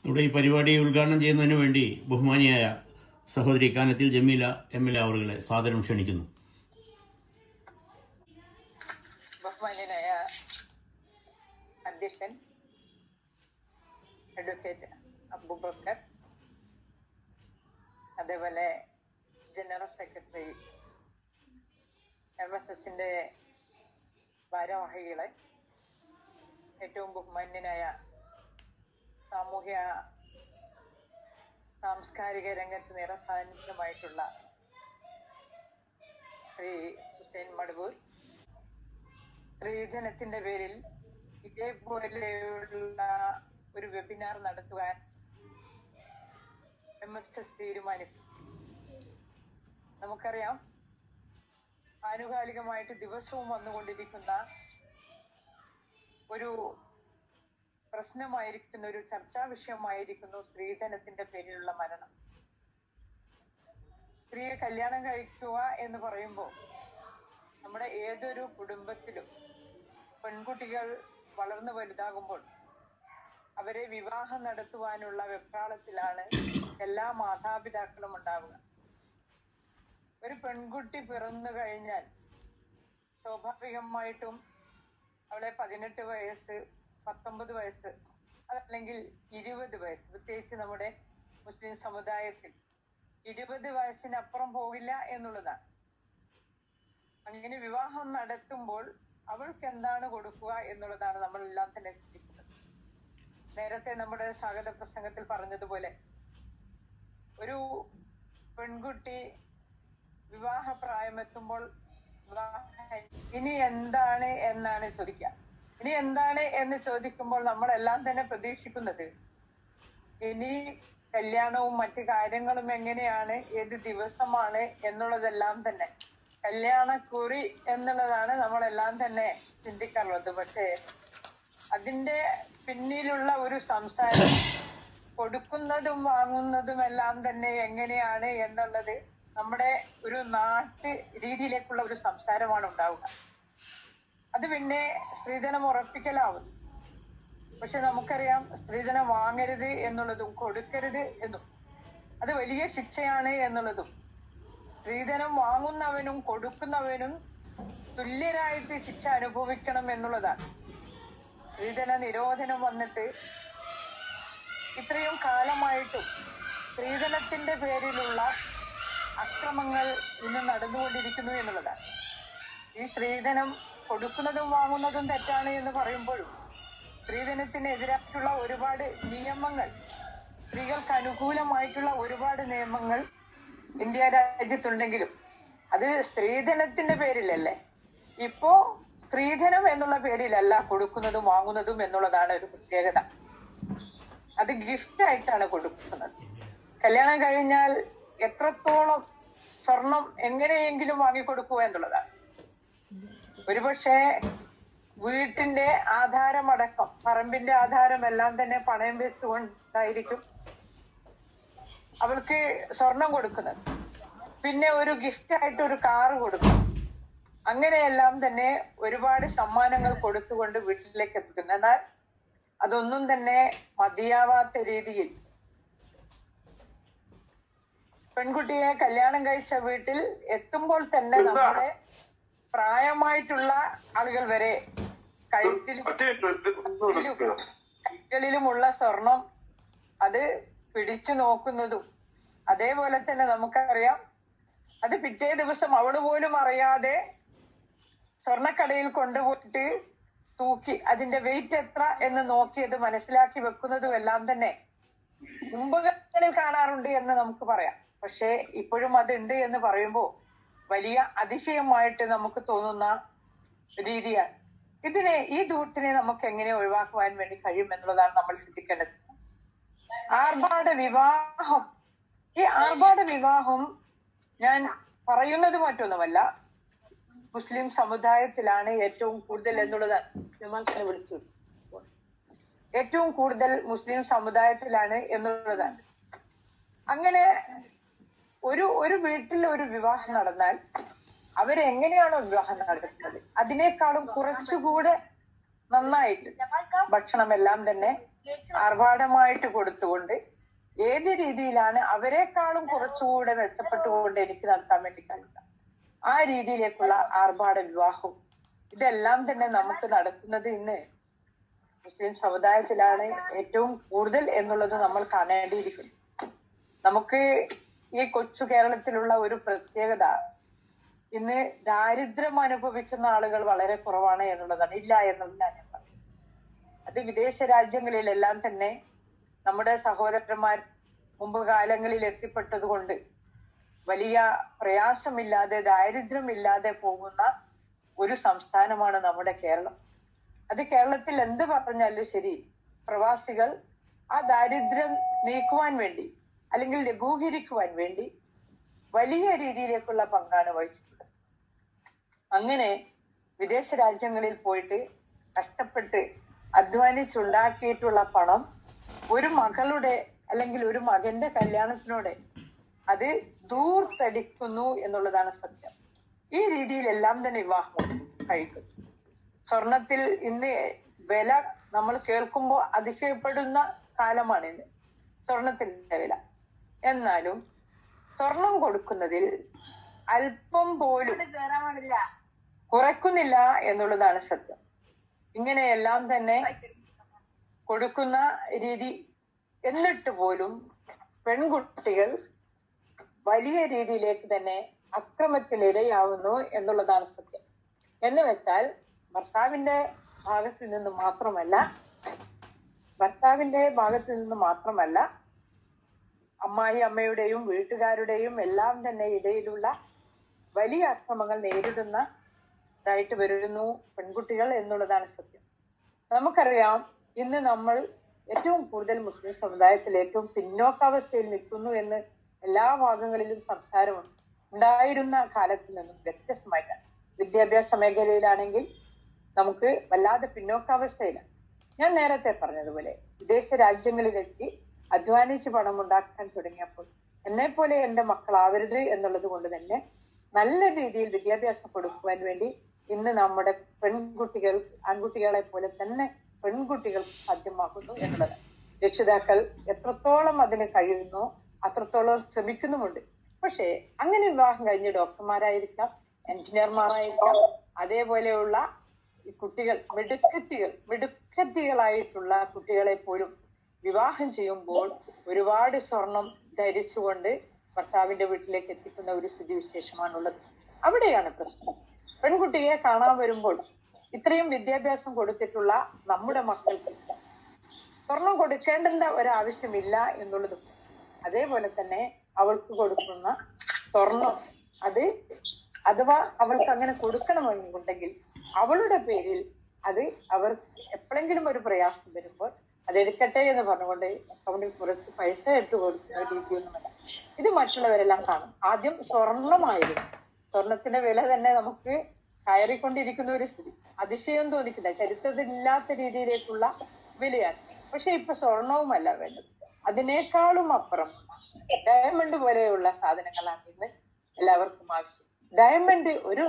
ഇവിടെ ഈ പരിപാടി ഉദ്ഘാടനം ചെയ്യുന്നതിന് വേണ്ടി ബഹുമാനിയായ സഹോദരി കാനത്തിൽ ജമീല MLA അവരുടെ സാദരം ക്ഷണിക്കുന്നു. ബഹുമാന്യനായ അധ്യക്ഷൻ അഡ്വക്കേറ്റ് അബൂബക്കർ, അതേപോലെ ജനറൽ സെക്രട്ടറി, MSSന്റെ ഭാരവാഹികളെ, ഏറ്റവും ബഹുമാന്യനായ സാമൂഹ്യ സാംസ്കാരിക രംഗത്ത് നിറസാന്നിധ്യമായിട്ടുള്ള ശ്രീ ഹുസൈൻ മടവൂർ, സ്ത്രീധനത്തിന്റെ പേരിൽ ഇതേപോലെയുള്ള ഒരു വെബിനാർ നടത്തുവാൻ MSS തീരുമാനിച്ചു. നമുക്കറിയാം, ആനുകാലികമായിട്ട് ദിവസവും വന്നുകൊണ്ടിരിക്കുന്ന ഒരു പ്രശ്നമായിരിക്കുന്ന, ഒരു ചർച്ചാ വിഷയമായിരിക്കുന്നു സ്ത്രീധനത്തിന്റെ പേരിലുള്ള മരണം. സ്ത്രീയെ കല്യാണം കഴിക്കുക എന്ന് പറയുമ്പോൾ നമ്മുടെ ഏതൊരു കുടുംബത്തിലും പെൺകുട്ടികൾ വളർന്നു വലുതാകുമ്പോൾ അവരെ വിവാഹം നടത്തുവാനുള്ള വെപ്രാളത്തിലാണ് എല്ലാ മാതാപിതാക്കളും ഉണ്ടാവുക. ഒരു പെൺകുട്ടി പിറന്നു കഴിഞ്ഞാൽ സ്വാഭാവികമായിട്ടും അവളെ 18 വയസ്സ്, 19 വയസ്സ്, അതല്ലെങ്കിൽ 20 വയസ്സ്, പ്രത്യേകിച്ച് നമ്മുടെ മുസ്ലിം സമുദായത്തിൽ 20 വയസ്സിനപ്പുറം പോകില്ല എന്നുള്ളതാണ്. അങ്ങനെ വിവാഹം നടത്തുമ്പോൾ അവൾക്ക് എന്താണ് കൊടുക്കുക എന്നുള്ളതാണ് നമ്മളെല്ലാം തന്നെ ചിന്തിക്കുന്നത്. നേരത്തെ നമ്മുടെ സ്വാഗത പ്രസംഗത്തിൽ പറഞ്ഞതുപോലെ ഒരു പെൺകുട്ടി വിവാഹപ്രായമെത്തുമ്പോൾ ഇനി എന്താണ് എന്നാണ് ചോദിക്കുക. ഇനി എന്താണ് എന്ന് ചോദിക്കുമ്പോൾ നമ്മളെല്ലാം തന്നെ പ്രതീക്ഷിക്കുന്നത് ഇനി കല്യാണവും മറ്റു കാര്യങ്ങളും എങ്ങനെയാണ്, ഏത് ദിവസമാണ് എന്നുള്ളതെല്ലാം തന്നെ, കല്യാണക്കുറി എന്നുള്ളതാണ് നമ്മളെല്ലാം തന്നെ ചിന്തിക്കാറുള്ളത്. പക്ഷേ അതിന്റെ പിന്നിലുള്ള ഒരു സംസാരം, കൊടുക്കുന്നതും വാങ്ങുന്നതും എല്ലാം തന്നെ എങ്ങനെയാണ് എന്നുള്ളത് നമ്മുടെ ഒരു നാട്ടു രീതിയിലേക്കുള്ള ഒരു സംസാരമാണ് ഉണ്ടാവുക. അത് പിന്നെ സ്ത്രീധനം ഉറപ്പിക്കലാവും. പക്ഷെ നമുക്കറിയാം, സ്ത്രീധനം വാങ്ങരുത് എന്നുള്ളതും കൊടുക്കരുത് എന്നും അത് വലിയ ശിക്ഷയാണ് എന്നുള്ളതും, സ്ത്രീധനം വാങ്ങുന്നവനും കൊടുക്കുന്നവനും തുല്യരായിട്ട് ശിക്ഷ അനുഭവിക്കണം എന്നുള്ളതാണ്. സ്ത്രീധന നിരോധനം വന്നിട്ട് ഇത്രയും കാലമായിട്ടും സ്ത്രീധനത്തിന്റെ പേരിലുള്ള അക്രമങ്ങൾ ഇന്ന് നടന്നുകൊണ്ടിരിക്കുന്നു എന്നുള്ളതാണ്. ഈ സ്ത്രീധനം കൊടുക്കുന്നതും വാങ്ങുന്നതും തെറ്റാണ് എന്ന് പറയുമ്പോഴും സ്ത്രീധനത്തിനെതിരായിട്ടുള്ള ഒരുപാട് നിയമങ്ങൾ, സ്ത്രീകൾക്ക് അനുകൂലമായിട്ടുള്ള ഒരുപാട് നിയമങ്ങൾ ഇന്ത്യ രാജ്യത്തുണ്ടെങ്കിലും അത് സ്ത്രീധനത്തിന്റെ പേരിലല്ലേ. ഇപ്പോ സ്ത്രീധനം എന്നുള്ള പേരിലല്ല കൊടുക്കുന്നതും വാങ്ങുന്നതും എന്നുള്ളതാണ് ഒരു പ്രത്യേകത. അത് ഗിഫ്റ്റ് ആയിട്ടാണ് കൊടുക്കുന്നത്. കല്യാണം കഴിഞ്ഞാൽ എത്രത്തോളം സ്വർണം എങ്ങനെയെങ്കിലും വാങ്ങിക്കൊടുക്കുക എന്നുള്ളതാണ്. ഒരുപക്ഷെ വീട്ടിന്റെ ആധാരമടക്കം, പറമ്പിന്റെ ആധാരം എല്ലാം തന്നെ പണയം വെച്ചുകൊണ്ടായിരിക്കും അവൾക്ക് സ്വർണം കൊടുക്കുന്നത്. പിന്നെ ഒരു ഗിഫ്റ്റ് ആയിട്ട് ഒരു കാറ് കൊടുക്കും. അങ്ങനെയെല്ലാം തന്നെ ഒരുപാട് സമ്മാനങ്ങൾ കൊടുത്തുകൊണ്ട് വീട്ടിലേക്ക് എത്തിക്കുന്നു. എന്നാൽ അതൊന്നും തന്നെ മതിയാവാത്ത രീതിയിൽ പെൺകുട്ടിയെ കല്യാണം കഴിച്ച വീട്ടിൽ എത്തുമ്പോൾ തന്നെ നമ്മുടെ പ്രായമായിട്ടുള്ള ആളുകൾ വരെ കൈകളിലുമുള്ള സ്വർണം അത് പിടിച്ചു നോക്കുന്നതും, അതേപോലെ തന്നെ നമുക്കറിയാം, അത് പിറ്റേ ദിവസം അവള് പോലും അറിയാതെ സ്വർണ്ണക്കടയിൽ കൊണ്ടുപോയിട്ട് തൂക്കി അതിന്റെ വെയിറ്റ് എത്ര എന്ന് നോക്കി അത് മനസ്സിലാക്കി വെക്കുന്നതും എല്ലാം തന്നെ മുമ്പുകളിൽ കാണാറുണ്ട് എന്ന് നമുക്ക് പറയാം. പക്ഷെ ഇപ്പോഴും അതുണ്ട് എന്ന് പറയുമ്പോൾ വലിയ അതിശയമായിട്ട് നമുക്ക് തോന്നുന്ന രീതിയാണ്. ഈ ദൂരത്തിനെ നമുക്ക് എങ്ങനെ ഒഴിവാക്കുവാൻ വേണ്ടി കഴിയും എന്നുള്ളതാണ് നമ്മൾ ചിന്തിക്കേണ്ടത്. ആർഭാട വിവാഹം, ഈ ആർഭാട വിവാഹം ഞാൻ പറയുന്നത് മറ്റൊന്നുമല്ല, മുസ്ലിം സമുദായത്തിലാണ് ഏറ്റവും കൂടുതൽ എന്നുള്ളതാണ്. ജമാഅത്തിനെ വിളിച്ചു, ഏറ്റവും കൂടുതൽ മുസ്ലിം സമുദായത്തിലാണ് എന്നുള്ളതാണ്. അങ്ങനെ ഒരു വീട്ടിൽ ഒരു വിവാഹം നടന്നാൽ അവരെങ്ങനെയാണോ വിവാഹം നടത്തുന്നത് അതിനേക്കാളും കുറച്ചുകൂടെ നന്നായിട്ട് ഭക്ഷണമെല്ലാം തന്നെ ആർഭാടമായിട്ട് കൊടുത്തുകൊണ്ട് ഏത് രീതിയിലാണ് അവരെക്കാളും കുറച്ചുകൂടെ മെച്ചപ്പെട്ടുകൊണ്ട് എനിക്ക് നടത്താൻ വേണ്ടി കഴിയുക, ആ രീതിയിലേക്കുള്ള ആർഭാട വിവാഹവും ഇതെല്ലാം തന്നെ നമുക്ക് നടത്തുന്നത് ഇന്ന് മുസ്ലിം സമുദായത്തിലാണ് ഏറ്റവും കൂടുതൽ എന്നുള്ളത് നമ്മൾ കാണേണ്ടിയിരിക്കുന്നു. നമുക്ക് ഈ കൊച്ചു കേരളത്തിലുള്ള ഒരു പ്രത്യേകത, ഇന്ന് ദാരിദ്ര്യം അനുഭവിക്കുന്ന ആളുകൾ വളരെ കുറവാണ് എന്നുള്ളതാണ്. ഇല്ല എന്നല്ല ഞാൻ പറയുന്നത്. അത് വിദേശ രാജ്യങ്ങളിലെല്ലാം തന്നെ നമ്മുടെ സഹോദരന്മാർ മുമ്പ് കാലങ്ങളിൽ എത്തിപ്പെട്ടത് കൊണ്ട് വലിയ പ്രയാസമില്ലാതെ ദാരിദ്ര്യമില്ലാതെ പോകുന്ന ഒരു സംസ്ഥാനമാണ് നമ്മുടെ കേരളം. അത് കേരളത്തിൽ എന്ത് പറഞ്ഞാലും ശരി, പ്രവാസികൾ ആ ദാരിദ്ര്യം നീക്കുവാൻ വേണ്ടി അല്ലെങ്കിൽ ലഘൂകരിക്കുവാൻ വേണ്ടി വലിയ രീതിയിലേക്കുള്ള പങ്കാണ് വഹിച്ചിട്ടുള്ളത്. അങ്ങനെ വിദേശ രാജ്യങ്ങളിൽ പോയിട്ട് കഷ്ടപ്പെട്ട് അധ്വാനിച്ചുണ്ടാക്കിയിട്ടുള്ള പണം ഒരു മകളുടെ അല്ലെങ്കിൽ ഒരു മകന്റെ കല്യാണത്തിനോടെ അത് ദൂർത്തടിക്കുന്നു എന്നുള്ളതാണ് സത്യം. ഈ രീതിയിലെല്ലാം തന്നെ വിവാഹം കഴിക്കും. സ്വർണത്തിൽ ഇന്ന് വില നമ്മൾ കേൾക്കുമ്പോൾ അതിശയപ്പെടുന്ന കാലമാണ് ഇന്ന് സ്വർണത്തിന്റെ വില. എന്നാലും സ്വർണം കൊടുക്കുന്നതിൽ അല്പം പോലും കുറയ്ക്കുന്നില്ല എന്നുള്ളതാണ് സത്യം. ഇങ്ങനെയെല്ലാം തന്നെ കൊടുക്കുന്ന രീതി, എന്നിട്ട് പോലും പെൺകുട്ടികൾ വലിയ രീതിയിലേക്ക് തന്നെ അക്രമത്തിനിരയാവുന്നു എന്നുള്ളതാണ് സത്യം. എന്ന് വെച്ചാൽ ഭർത്താവിന്റെ ഭാഗത്ത് നിന്ന് മാത്രമല്ല അമ്മായി അമ്മയുടെയും വീട്ടുകാരുടെയും എല്ലാം തന്നെ ഇടയിലുള്ള വലിയ അക്രമങ്ങൾ നേരിടുന്നതായിട്ട് വരുന്നു പെൺകുട്ടികൾ എന്നുള്ളതാണ് സത്യം. നമുക്കറിയാം, ഇന്ന് നമ്മൾ ഏറ്റവും കൂടുതൽ മുസ്ലിം സമുദായത്തിൽ ഏറ്റവും പിന്നോക്കാവസ്ഥയിൽ നിൽക്കുന്നു എന്ന് എല്ലാ ഭാഗങ്ങളിലും സംസാരമുണ്ട്. ഉണ്ടായിരുന്ന കാലത്ത് നിന്നും വ്യത്യസ്തമായിട്ടാണ്. വിദ്യാഭ്യാസ മേഖലയിലാണെങ്കിൽ നമുക്ക് വല്ലാതെ പിന്നോക്കാവസ്ഥയിലാണ്. ഞാൻ നേരത്തെ പറഞ്ഞതുപോലെ വിദേശ രാജ്യങ്ങളിലെത്തി അധ്വാനിച്ച് പണം ഉണ്ടാക്കാൻ തുടങ്ങിയപ്പോൾ എന്നെ പോലെ എന്റെ മക്കളാവരുത് എന്നുള്ളത് കൊണ്ട് തന്നെ നല്ല രീതിയിൽ വിദ്യാഭ്യാസം കൊടുക്കുവാൻ വേണ്ടി ഇന്ന് നമ്മുടെ പെൺകുട്ടികൾ ആൺകുട്ടികളെ പോലെ തന്നെ പെൺകുട്ടികൾ സാധ്യമാക്കുന്നു എന്നുള്ളത്. രക്ഷിതാക്കൾ എത്രത്തോളം അതിന് കഴിയുന്നോ അത്രത്തോളം ശ്രമിക്കുന്നുമുണ്ട്. പക്ഷേ അങ്ങനെ വിവാഹം കഴിഞ്ഞ് ഡോക്ടർമാരായിരിക്കാം, എഞ്ചിനീയർമാരായിരിക്കാം, അതേപോലെയുള്ള ഈ കുട്ടികൾ മിടുക്കത്തികളായിട്ടുള്ള കുട്ടികളെ പോലും വിവാഹം ചെയ്യുമ്പോൾ ഒരുപാട് സ്വർണം ധരിച്ചുകൊണ്ട് ഭർത്താവിന്റെ വീട്ടിലേക്ക് എത്തിക്കുന്ന ഒരു സ്ഥിതിവിശേഷമാണുള്ളത്. അവിടെയാണ് പ്രശ്നം. പെൺകുട്ടിയെ കാണാൻ വരുമ്പോൾ ഇത്രയും വിദ്യാഭ്യാസം കൊടുത്തിട്ടുള്ള നമ്മുടെ മക്കൾക്ക് സ്വർണം കൊടുക്കേണ്ട ഒരാവശ്യമില്ല എന്നുള്ളതും, അതേപോലെ തന്നെ അവൾക്ക് കൊടുക്കുന്ന സ്വർണം അത് അഥവാ അവൾക്ക് അങ്ങനെ കൊടുക്കണമെന്നുണ്ടെങ്കിൽ അവളുടെ പേരിൽ അത് അവർ എപ്പോഴെങ്കിലും ഒരു പ്രയാസം വരുമ്പോൾ അതെടുക്കട്ടെ എന്ന് പറഞ്ഞുകൊണ്ട് അക്കൗണ്ടിൽ കുറച്ച് പൈസ ഇട്ട് കൊടുക്കുന്ന രീതിയൊന്നുമല്ല. ഇത് മറ്റുള്ളവരെല്ലാം കാണും. ആദ്യം സ്വർണമായിരുന്നു, സ്വർണത്തിന്റെ വില തന്നെ നമുക്ക് കയറിക്കൊണ്ടിരിക്കുന്ന ഒരു സ്ഥിതി, അതിശയം തോന്നിക്കില്ല, ചരിത്രത്തിലില്ലാത്ത രീതിയിലേക്കുള്ള വിലയാണ്. പക്ഷെ ഇപ്പൊ സ്വർണവുമല്ല വേണ്ടത്, അതിനേക്കാളും അപ്പുറം ഡയമണ്ട് പോലെയുള്ള സാധനങ്ങളാണ് ഇന്ന് എല്ലാവർക്കും ആവശ്യം. ഡയമണ്ട് ഒരു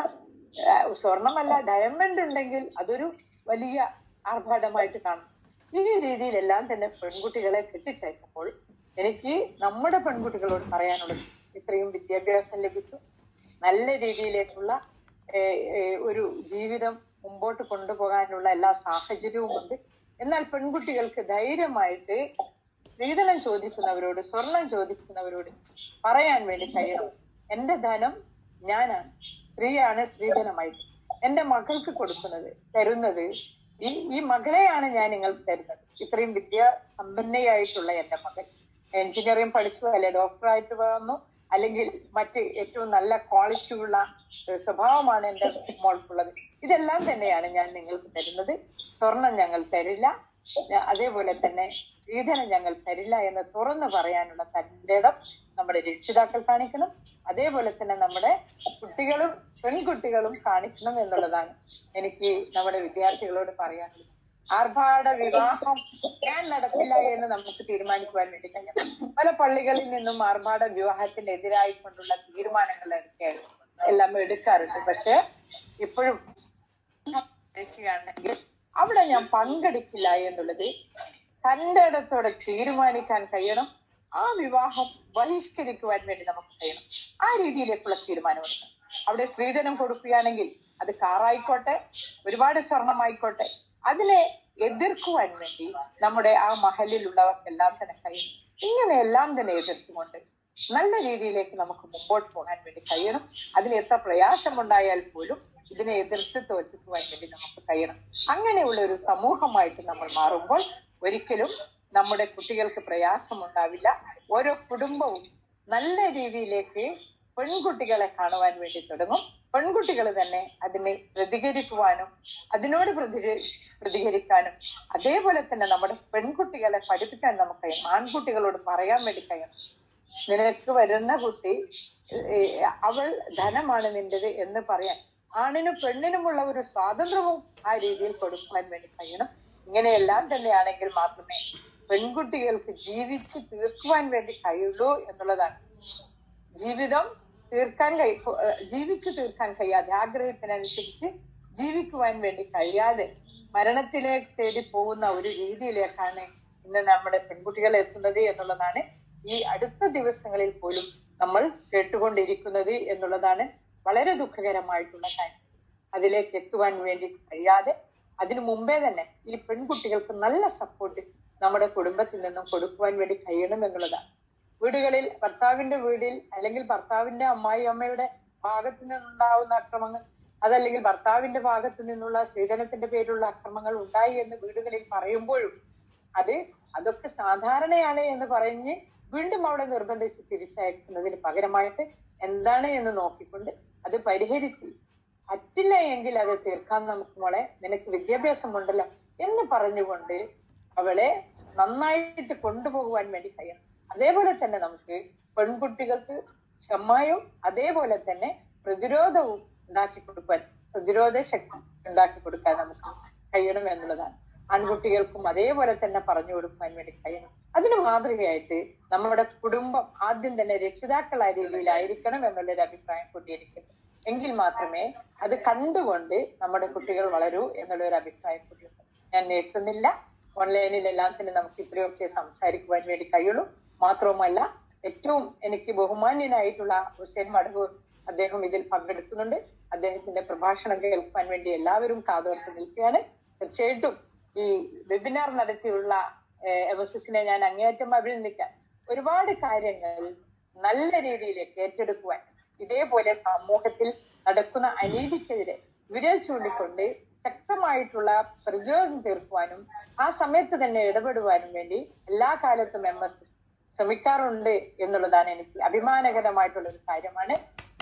സ്വർണമല്ല, ഡയമണ്ട് ഉണ്ടെങ്കിൽ അതൊരു വലിയ ആർഭാടമായിട്ട് കാണും. ഈ രീതിയിലെല്ലാം തന്നെ പെൺകുട്ടികളെ കെട്ടിച്ചയക്കുമ്പോൾ എനിക്ക് നമ്മുടെ പെൺകുട്ടികളോട് പറയാനുള്ളത്, ഇത്രയും വിദ്യാഭ്യാസം ലഭിച്ചു, നല്ല രീതിയിലേക്കുള്ള ഒരു ജീവിതം മുമ്പോട്ട് കൊണ്ടുപോകാനുള്ള എല്ലാ സാഹചര്യവും ഉണ്ട്. എന്നാൽ പെൺകുട്ടികൾക്ക് ധൈര്യമായിട്ട് സ്ത്രീധനം ചോദിക്കുന്നവരോട്, സ്വർണം ചോദിക്കുന്നവരോട് പറയാൻ വേണ്ടി കഴിയണം, എന്റെ ധനം ഞാനാണ്, സ്ത്രീയാണ് സ്ത്രീധനമായിട്ട് എന്റെ മകൾക്ക് തരുന്നത് ഈ മകളെയാണ് ഞാൻ നിങ്ങൾക്ക് തരുന്നത്. ഇത്രയും വിദ്യാസമ്പന്നയായിട്ടുള്ള എന്റെ മകൻ എഞ്ചിനീയറിംഗ് പഠിച്ചു, അല്ലെ ഡോക്ടറായിട്ട് വന്നു, അല്ലെങ്കിൽ മറ്റ് ഏറ്റവും നല്ല ക്വാളിറ്റിയുള്ള സ്വഭാവമാണ് എന്റെ മോൾക്കുള്ളത്. ഇതെല്ലാം തന്നെയാണ് ഞാൻ നിങ്ങൾക്ക് തരുന്നത്. സ്വർണം ഞങ്ങൾ തരില്ല, അതേപോലെ തന്നെ സ്ത്രീധനം ഞങ്ങൾ തരില്ല എന്ന് തുറന്നു പറയാനുള്ള തന്റെ ഇടം നമ്മുടെ രക്ഷിതാക്കൾ കാണിക്കണം. അതേപോലെ തന്നെ നമ്മുടെ കുട്ടികളും പെൺകുട്ടികളും കാണിക്കണം എന്നുള്ളതാണ് എനിക്ക് നമ്മുടെ വിദ്യാർത്ഥികളോട് പറയാനുള്ളത്. ആർഭാട വിവാഹം ഞാൻ നടത്തില്ല എന്ന് നമുക്ക് തീരുമാനിക്കുവാൻ വേണ്ടി കഴിയണം. പല പള്ളികളിൽ നിന്നും ആർഭാട വിവാഹത്തിനെതിരായിക്കൊണ്ടുള്ള തീരുമാനങ്ങൾ എല്ലാം എടുക്കാറുണ്ട്. പക്ഷെ ഇപ്പോഴും ണെങ്കിൽ അവിടെ ഞാൻ പങ്കെടുക്കില്ല എന്നുള്ളത് തന്റെ ഇടത്തോടെ തീരുമാനിക്കാൻ കഴിയണം. ആ വിവാഹം ബഹിഷ്കരിക്കുവാൻ വേണ്ടി നമുക്ക് കഴിയണം. ആ രീതിയിലേക്കുള്ള തീരുമാനമെടുക്കണം. അവിടെ സ്ത്രീധനം കൊടുക്കുകയാണെങ്കിൽ അത് കാറായിക്കോട്ടെ, ഒരുപാട് സ്വർണമായിക്കോട്ടെ, അതിനെ എതിർക്കുവാൻ വേണ്ടി നമ്മുടെ ആ മഹലിലുള്ളവർക്കെല്ലാം തന്നെ കഴിയും. ഇങ്ങനെയെല്ലാം തന്നെ എതിർത്തുകൊണ്ട് നല്ല രീതിയിലേക്ക് നമുക്ക് മുമ്പോട്ട് പോകാൻ വേണ്ടി കഴിയണം. അതിന് എത്ര പ്രയാസമുണ്ടായാൽ പോലും ഇതിനെ എതിർത്ത് തോൽപ്പിക്കുവാൻ വേണ്ടി നമുക്ക് കഴിയണം. അങ്ങനെയുള്ള ഒരു സമൂഹമായിട്ട് നമ്മൾ മാറുമ്പോൾ ഒരിക്കലും നമ്മുടെ കുട്ടികൾക്ക് പ്രയാസമുണ്ടാവില്ല. ഓരോ കുടുംബവും നല്ല രീതിയിലേക്ക് പെൺകുട്ടികളെ കാണുവാൻ വേണ്ടി തുടങ്ങും. പെൺകുട്ടികൾ തന്നെ അതിനെ പ്രതികരിക്കുവാനും അതിനോട് പ്രതികരിക്കാനും അതേപോലെ തന്നെ നമ്മുടെ പെൺകുട്ടികളെ പഠിപ്പിക്കാൻ നമുക്ക് കഴിയും. ആൺകുട്ടികളോട് പറയാൻ വേണ്ടി കഴിയണം, നിനക്ക് വരുന്ന കുട്ടി അവൾ ധനമാണ് നിന്റേത് എന്ന് പറയാൻ ആണിനും പെണ്ണിനുമുള്ള ഒരു സ്വാതന്ത്ര്യവും ആ രീതിയിൽ കൊടുക്കുവാൻ വേണ്ടി കഴിയണം. ഇങ്ങനെയെല്ലാം തന്നെയാണെങ്കിൽ മാത്രമേ പെൺകുട്ടികൾക്ക് ജീവിച്ച് തീർക്കുവാൻ വേണ്ടി കഴിയുള്ളൂ എന്നുള്ളതാണ്. ജീവിച്ചു തീർക്കാൻ കഴിയാതെ, ആഗ്രഹത്തിനനുസരിച്ച് ജീവിക്കുവാൻ വേണ്ടി കഴിയാതെ മരണത്തിലേക്ക് തേടി പോകുന്ന ഒരു രീതിയിലേക്കാണ് ഇന്ന് നമ്മുടെ പെൺകുട്ടികൾ എത്തുന്നത് എന്നുള്ളതാണ് ഈ അടുത്ത ദിവസങ്ങളിൽ പോലും നമ്മൾ കേട്ടുകൊണ്ടിരിക്കുന്നത് എന്നുള്ളതാണ് വളരെ ദുഃഖകരമായിട്ടുള്ള കാര്യം. അതിലേക്ക് എത്തുവാൻ വേണ്ടി കഴിയാതെ അതിനു മുമ്പേ തന്നെ ഈ പെൺകുട്ടികൾക്ക് നല്ല സപ്പോർട്ട് നമ്മുടെ കുടുംബത്തിൽ നിന്നും കൊടുക്കുവാൻ വേണ്ടി കഴിയണം എന്നുള്ളതാണ്. വീടുകളിൽ, ഭർത്താവിന്റെ വീടിൽ അല്ലെങ്കിൽ ഭർത്താവിന്റെ അമ്മയുടെ ഭാഗത്തു നിന്നുണ്ടാവുന്ന അക്രമങ്ങൾ, അതല്ലെങ്കിൽ ഭർത്താവിന്റെ ഭാഗത്തു നിന്നുള്ള സ്ത്രീധനത്തിന്റെ പേരിലുള്ള അക്രമങ്ങൾ ഉണ്ടായി എന്ന് വീടുകളിൽ പറയുമ്പോഴും അതൊക്കെ സാധാരണയാണ് എന്ന് പറഞ്ഞ് വീണ്ടും അവിടെ നിർബന്ധിച്ച് തിരിച്ചയക്കുന്നതിന് പകരമായിട്ട് എന്താണ് എന്ന് നോക്കിക്കൊണ്ട് അത് പരിഹരിച്ച് പറ്റില്ല എങ്കിൽ അത് തീർക്കാൻ നമുക്ക് മോളെ, നിനക്ക് വിദ്യാഭ്യാസം ഉണ്ടല്ലോ എന്ന് പറഞ്ഞുകൊണ്ട് അവളെ നന്നായിട്ട് കൊണ്ടുപോകുവാൻ വേണ്ടി കഴിയണം. അതേപോലെ തന്നെ നമുക്ക് പെൺകുട്ടികൾക്ക് ക്ഷമയും അതേപോലെ തന്നെ പ്രതിരോധവും ഉണ്ടാക്കി കൊടുക്കാൻ, പ്രതിരോധ ശക്തി ഉണ്ടാക്കി കൊടുക്കാൻ നമുക്ക് കഴിയണം എന്നുള്ളതാണ്. ആൺകുട്ടികൾക്കും അതേപോലെ തന്നെ പറഞ്ഞു കൊടുക്കാൻ വേണ്ടി കഴിയണം. അതിന് മാതൃകയായിട്ട് നമ്മുടെ കുടുംബം ആദ്യം തന്നെ രക്ഷിതാക്കൾ ആ രീതിയിലായിരിക്കണം എന്നുള്ളൊരു അഭിപ്രായം കൊണ്ടിരിക്കുന്നു. എങ്കിൽ മാത്രമേ അത് കണ്ടുകൊണ്ട് നമ്മുടെ കുട്ടികൾ വളരൂ എന്നുള്ളൊരു അഭിപ്രായം കൂടിയുണ്ട്. ഞാൻ നേട്ടുന്നില്ല, ഓൺലൈനിലെല്ലാം തന്നെ നമുക്ക് ഇത്രയൊക്കെ സംസാരിക്കുവാൻ വേണ്ടി കഴിയുള്ളൂ. മാത്രവുമല്ല, ഏറ്റവും എനിക്ക് ബഹുമാന്യനായിട്ടുള്ള ഹുസൈൻ മടവൂർ അദ്ദേഹം ഇതിൽ പങ്കെടുക്കുന്നുണ്ട്. അദ്ദേഹത്തിന്റെ പ്രഭാഷണം കേൾക്കാൻ വേണ്ടി എല്ലാവരും കാതോർത്ത് നിൽക്കുകയാണ്. തീർച്ചയായിട്ടും ഈ വെബിനാർ നടത്തിയുള്ള MSSനെ ഞാൻ അങ്ങേയറ്റം അഭിനന്ദിക്കാൻ. ഒരുപാട് കാര്യങ്ങൾ നല്ല രീതിയിലേക്ക് ഏറ്റെടുക്കുവാൻ, ഇതേപോലെ സമൂഹത്തിൽ നടക്കുന്ന അനീതിക്കെതിരെ വിരൽ ചൂണ്ടിക്കൊണ്ട് ശക്തമായിട്ടുള്ള പ്രതിരോധം തീർക്കുവാനും ആ സമയത്ത് തന്നെ ഇടപെടുവാനും വേണ്ടി എല്ലാ കാലത്തും MSS ശ്രമിക്കാറുണ്ട് എന്നുള്ളതാണ് എനിക്ക് അഭിമാനകരമായിട്ടുള്ള ഒരു കാര്യമാണ്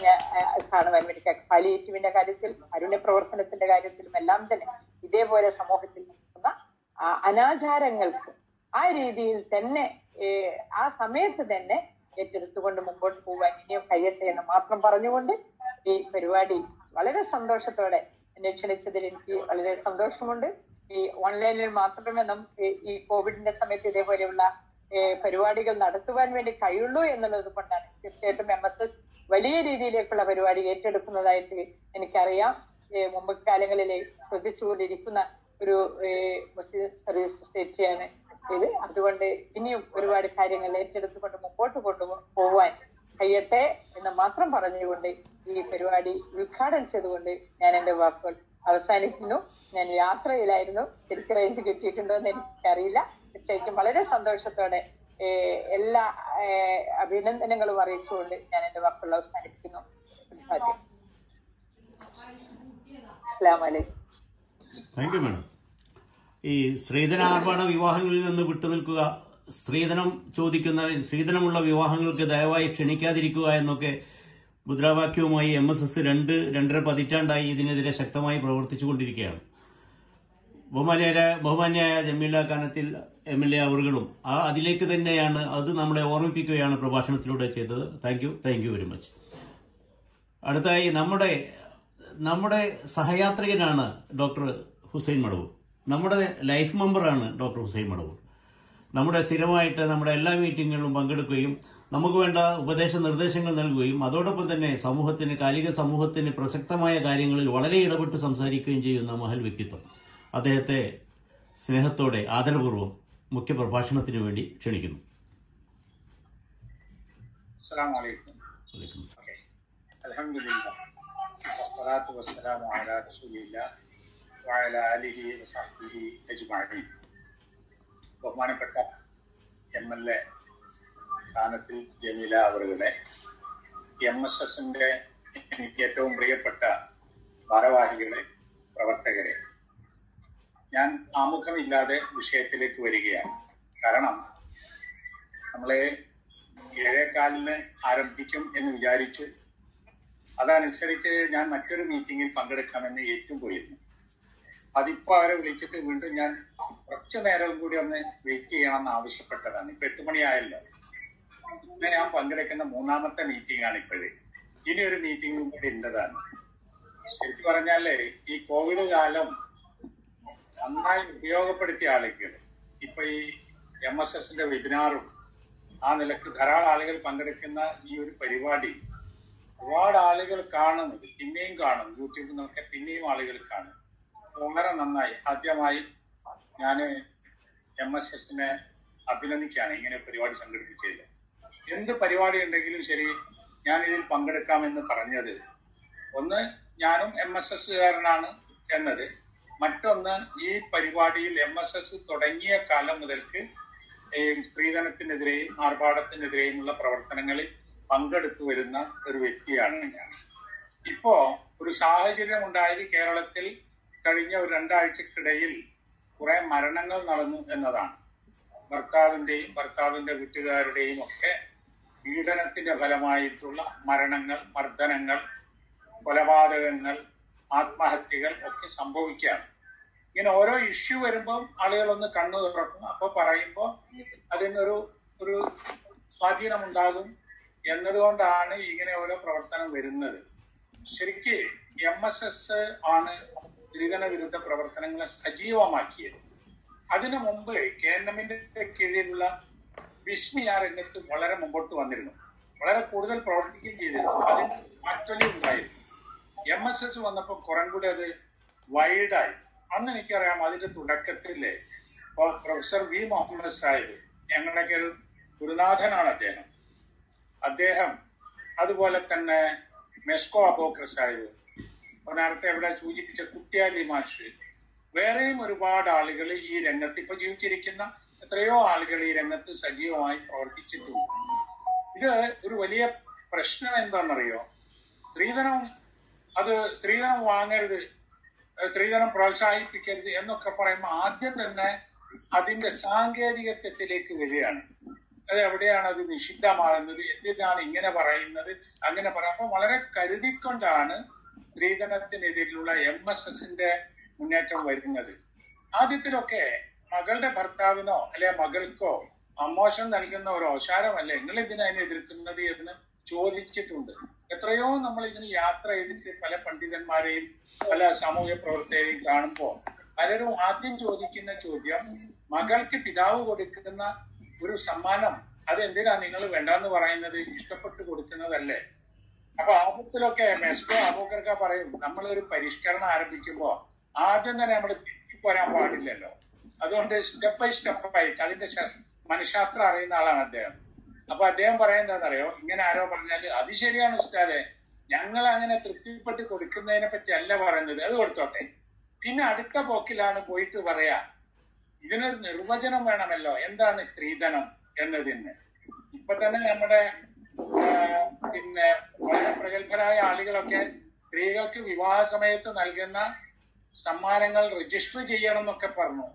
കാണുവാൻ വേണ്ടി. പാലിയേറ്റീവിന്റെ കാര്യത്തിൽ, കാരുണ്യ പ്രവർത്തനത്തിന്റെ കാര്യത്തിലും എല്ലാം തന്നെ ഇതേപോലെ സമൂഹത്തിൽ നടക്കുന്ന അനാചാരങ്ങൾക്ക് ആ രീതിയിൽ തന്നെ ആ സമയത്ത് തന്നെ ഏറ്റെടുത്തുകൊണ്ട് മുമ്പോട്ട് പോകാൻ ഇനിയും കഴിയട്ടെ എന്ന് മാത്രം പറഞ്ഞുകൊണ്ട് ഈ പരിപാടി വളരെ സന്തോഷത്തോടെ എന്നെ ക്ഷണിച്ചതിൽ എനിക്ക് വളരെ സന്തോഷമുണ്ട്. ഈ ഓൺലൈനിൽ മാത്രമേ നമുക്ക് ഈ കോവിഡിന്റെ സമയത്ത് ഇതേപോലെയുള്ള പരിപാടികൾ നടത്തുവാൻ വേണ്ടി കഴിയുള്ളൂ എന്നുള്ളത് കൊണ്ടാണ് തീർച്ചയായിട്ടും MSS വലിയ രീതിയിലേക്കുള്ള പരിപാടി ഏറ്റെടുക്കുന്നതായിട്ട് എനിക്കറിയാം. മുമ്പ് കാലങ്ങളിൽ ശ്രദ്ധിച്ചുകൊണ്ടിരിക്കുന്ന ഒരു മുസ്ലിം സർവീസ് സൊസൈറ്റിയാണ് ഇത്. അതുകൊണ്ട് ഇനിയും ഒരുപാട് കാര്യങ്ങൾ ഏറ്റെടുത്തുകൊണ്ട് മുമ്പോട്ട് കൊണ്ടുപോകാൻ കഴിയട്ടെ എന്ന് മാത്രം പറഞ്ഞുകൊണ്ട് ഈ പരിപാടി ഉദ്ഘാടനം ചെയ്തുകൊണ്ട് ഞാൻ എന്റെ വാക്കുകൾ അവസാനിക്കുന്നു. ഞാൻ യാത്രയിലായിരുന്നു, ശരിക്കും റേഞ്ച് കിട്ടിയിട്ടുണ്ടോ എന്ന് എനിക്കറിയില്ല. തീർച്ചയായിട്ടും വളരെ സന്തോഷത്തോടെ എല്ലാ അഭിനന്ദനങ്ങളും അറിയിച്ചുകൊണ്ട് ഞാൻ എന്റെ വാക്കുകൾ അവസാനിപ്പിക്കുന്നു. അസ്സലാമു അലൈക്കും. Thank you madam. ഈ സ്ത്രീധനാർഭാട വിവാഹങ്ങളിൽ നിന്ന് വിട്ടുനിൽക്കുക, സ്ത്രീധനമുള്ള വിവാഹങ്ങൾക്ക് ദയവായി ക്ഷണിക്കാതിരിക്കുക എന്നൊക്കെ മുദ്രാവാക്യവുമായി MSS 2-2.5 പതിറ്റാണ്ടായി ഇതിനെതിരെ ശക്തമായി പ്രവർത്തിച്ചുകൊണ്ടിരിക്കുകയാണ്. ബഹുമാന്യായ ജമീല കാനത്തിൽ MLA അവറുകളും അതിലേക്ക് തന്നെയാണ്, അത് നമ്മളെ ഓർമ്മിപ്പിക്കുകയാണ് പ്രഭാഷണത്തിലൂടെ ചെയ്തത്. Thank you very much. അടുത്തായി നമ്മുടെ സഹയാത്രികനാണ് ഡോക്ടർ ഹുസൈൻ മടവൂർ. നമ്മുടെ ലൈഫ് മെമ്പറാണ് ഡോക്ടർ ഹുസൈൻ മടവൂർ. നമ്മുടെ സ്ഥിരമായിട്ട് നമ്മുടെ എല്ലാ മീറ്റിങ്ങുകളിലും പങ്കെടുക്കുകയും നമുക്ക് വേണ്ട ഉപദേശ നിർദ്ദേശങ്ങൾ നൽകുകയും അതോടൊപ്പം തന്നെ കാലിക സമൂഹത്തിന് പ്രസക്തമായ കാര്യങ്ങളിൽ വളരെ ഇടപെട്ട് സംസാരിക്കുകയും ചെയ്യുന്ന മഹൽ വ്യക്തിത്വം. അദ്ദേഹത്തെ സ്നേഹത്തോടെ ആദരപൂർവ്വം മുഖ്യപ്രഭാഷണത്തിന് വേണ്ടി ക്ഷണിക്കുന്നു. അസ്സലാമു അലൈക്കും. അൽഹംദുലില്ലാഹ് വസ്സലാത്തു വസ്സലാമു അലാ റസൂലില്ലാഹ് വഅലാ ആലിഹി വസഹ്ബിഹി അജ്മഈൻ. ബഹുമാനപ്പെട്ട MLA സ്ഥാനത്തിൽ ജമീല അവരുടെ MSSന്റെ എനിക്ക് ഏറ്റവും പ്രിയപ്പെട്ട ഭാരവാഹികളെ, പ്രവർത്തകരെ, ഞാൻ ആമുഖമില്ലാതെ വിഷയത്തിലേക്ക് വരികയാണ്. കാരണം നമ്മളെ 7:15 ആരംഭിക്കും എന്ന് വിചാരിച്ചു. അതനുസരിച്ച് ഞാൻ മറ്റൊരു മീറ്റിങ്ങിൽ പങ്കെടുക്കാമെന്ന് ഏറ്റുപോയിരുന്നു. അതിപ്പോൾ അവരെ വിളിച്ചിട്ട് വീണ്ടും ഞാൻ കുറച്ചു നേരം കൂടി ഒന്ന് വെയിറ്റ് ചെയ്യണമെന്ന് ആവശ്യപ്പെട്ടതാണ്. ഇപ്പൊ 8 മണിയായല്ലോ. ഇന്ന് ഞാൻ പങ്കെടുക്കുന്ന 3ാമത്തെ മീറ്റിംഗ് ആണ് ഇപ്പോഴേ. ഇനി ഒരു മീറ്റിംഗും കൂടി ഉണ്ടതാണ്. ശരിക്കും പറഞ്ഞാല് ഈ കോവിഡ് കാലം നന്നായി ഉപയോഗപ്പെടുത്തിയ ആളുകൾ ഇപ്പൊ ഈ MSSന്റെ വെബിനാറും ആ നിലക്ക് ധാരാളം ആളുകൾ പങ്കെടുക്കുന്ന ഈ ഒരു പരിപാടി ഒരുപാട് ആളുകൾ കാണുന്നത്, പിന്നെയും കാണും. യൂട്യൂബിൽ നിന്നൊക്കെ പിന്നെയും ആളുകൾ കാണും. വളരെ നന്നായി. ആദ്യമായി ഞാൻ MSSനെ അഭിനന്ദിക്കുകയാണ് ഇങ്ങനെ പരിപാടി സംഘടിപ്പിച്ചതിൽ. എന്ത് പരിപാടി ഉണ്ടെങ്കിലും ശരി, ഞാൻ ഇതിൽ പങ്കെടുക്കാമെന്ന് പറഞ്ഞത്, ഒന്ന് ഞാനും MSSകാരനാണ് എന്നത്, മറ്റൊന്ന് ഈ പരിപാടിയിൽ MSS തുടങ്ങിയ കാലം മുതൽക്ക് സ്ത്രീധനത്തിനെതിരെയും ആർഭാടത്തിനെതിരെയുമുള്ള പ്രവർത്തനങ്ങളിൽ പങ്കെടുത്തു വരുന്ന ഒരു വ്യക്തിയാണ് ഞാൻ. ഇപ്പോ ഒരു സാഹചര്യം ഉണ്ടായത് കേരളത്തിൽ കഴിഞ്ഞ ഒരു 2 ആഴ്ചക്കിടയിൽ കുറെ മരണങ്ങൾ നടന്നു എന്നതാണ്. ഭർത്താവിന്റെയും ഭർത്താവിന്റെ വീട്ടുകാരുടെയും ഒക്കെ പീഡനത്തിന്റെ ഫലമായിട്ടുള്ള മരണങ്ങൾ, മർദ്ദനങ്ങൾ, കൊലപാതകങ്ങൾ, ആത്മഹത്യകൾ ഒക്കെ സംഭവിക്കുകയാണ്. ഇങ്ങനെ ഓരോ ഇഷ്യൂ വരുമ്പോൾ ആളുകളൊന്ന് കണ്ണു തുറക്കും. അപ്പോൾ പറയുമ്പോൾ അതിനൊരു സ്വാധീനമുണ്ടാകും എന്നതുകൊണ്ടാണ് ഇങ്ങനെ ഓരോ പ്രവർത്തനം വരുന്നത്. ശരിക്ക് MSS ആണ് സ്ത്രീധന വിരുദ്ധ പ്രവർത്തനങ്ങളെ സജീവമാക്കിയത്. അതിനു മുമ്പ് KNMന്റെ കീഴിലുള്ള വിസ്മി ആ രംഗത്ത് വളരെ മുമ്പോട്ട് വന്നിരുന്നു, വളരെ കൂടുതൽ പ്രവർത്തിക്കുകയും ചെയ്തിരുന്നു. അതിന് മാറ്റൊലി ഉണ്ടായിരുന്നു. MSS വന്നപ്പോൾ കുറം കൂടി അത് വൈഡായി. അന്ന് എനിക്കറിയാം, അതിന്റെ തുടക്കത്തില് പ്രൊഫസർ V. മുഹമ്മദ് സാഹിബ്, ഞങ്ങളുടെയൊക്കെ ഒരു ഗുരുനാഥനാണ് അദ്ദേഹം, അതുപോലെ തന്നെ മെസ്കോ അബൂബക്കർ സാഹിബ്, നേരത്തെ ഇവിടെ സൂചിപ്പിച്ച കുട്ടിയാലി മാഷ്, വേറെയും ഒരുപാട് ആളുകൾ ഈ രംഗത്ത് ഇപ്പൊ ജീവിച്ചിരിക്കുന്ന എത്രയോ ആളുകൾ ഈ രംഗത്ത് സജീവമായി പ്രവർത്തിച്ചിട്ടുണ്ട്. ഇത് ഒരു വലിയ പ്രശ്നം എന്താണെന്നറിയോ? സ്ത്രീധനം വാങ്ങരുത്, സ്ത്രീധനം പ്രോത്സാഹിപ്പിക്കരുത് എന്നൊക്കെ പറയുമ്പോൾ ആദ്യം തന്നെ അതിന്റെ സാങ്കേതികത്വത്തിലേക്ക് വരികയാണ്. അത് എവിടെയാണ് അത് നിഷിദ്ധമാകുന്നത്, എന്തിനാണ് ഇങ്ങനെ പറയുന്നത്, അങ്ങനെ പറയുമ്പോൾ വളരെ കരുതിക്കൊണ്ടാണ് സ്ത്രീധനത്തിനെതിരെയുള്ള MSSന്റെ മുന്നേറ്റം വരുന്നത്. ആദ്യത്തിലൊക്കെ മകളുടെ ഭർത്താവിനോ അല്ലെ മകൾക്കോ അമോഷം നൽകുന്ന ഒരു ഓശാരമല്ലേ നിങ്ങൾ എന്തിനാ അതിനെ എതിർക്കുന്നത് എന്ന് ചോദിച്ചിട്ടുണ്ട്. എത്രയോ നമ്മൾ ഇതിന് യാത്ര ചെയ്തിട്ട് പല പണ്ഡിതന്മാരെയും പല സാമൂഹ്യ പ്രവർത്തകരെയും കാണുമ്പോൾ പലരും ആദ്യം ചോദിക്കുന്ന ചോദ്യം, മകൾക്ക് പിതാവ് കൊടുക്കുന്ന ഒരു സമ്മാനം അതെന്തിനാ നിങ്ങൾ വേണ്ടെന്ന് പറയുന്നത്, ഇഷ്ടപ്പെട്ട് കൊടുക്കുന്നതല്ലേ? അപ്പൊ ആദ്യത്തിലൊക്കെ മെസ്കോ അബൂബക്കർ പറയും, നമ്മളൊരു പരിഷ്കരണം ആരംഭിക്കുമ്പോൾ ആദ്യം തന്നെ നമ്മൾ തെറ്റിപ്പോരാൻ പാടില്ലല്ലോ. അതുകൊണ്ട് സ്റ്റെപ്പ് ബൈ സ്റ്റെപ്പായിട്ട് അതിന്റെ മനഃശാസ്ത്രം അറിയുന്ന ആളാണ് അദ്ദേഹം. അപ്പൊ അദ്ദേഹം പറയുന്നതെന്നറിയോ, ഇങ്ങനെ ആരോ പറഞ്ഞാല് അത് ശരിയാണ് ഉസ്താദെ, ഞങ്ങൾ അങ്ങനെ തൃപ്തിപ്പെട്ട് കൊടുക്കുന്നതിനെ പറ്റി അല്ല പറയുന്നത്, അത് കൊടുത്തോട്ടെ. പിന്നെ അടുത്ത പോക്കിലാണ് പോയിട്ട് പറയാ, ഇതിനൊരു നിർവചനം വേണമല്ലോ, എന്താണ് സ്ത്രീധനം എന്നതിന്. ഇപ്പൊ തന്നെ നമ്മുടെ വളരെ പ്രഗത്ഭരായ ആളുകളൊക്കെ സ്ത്രീകൾക്ക് വിവാഹ സമയത്ത് നൽകുന്ന സമ്മാനങ്ങൾ രജിസ്റ്റർ ചെയ്യണം എന്നൊക്കെ പറഞ്ഞു.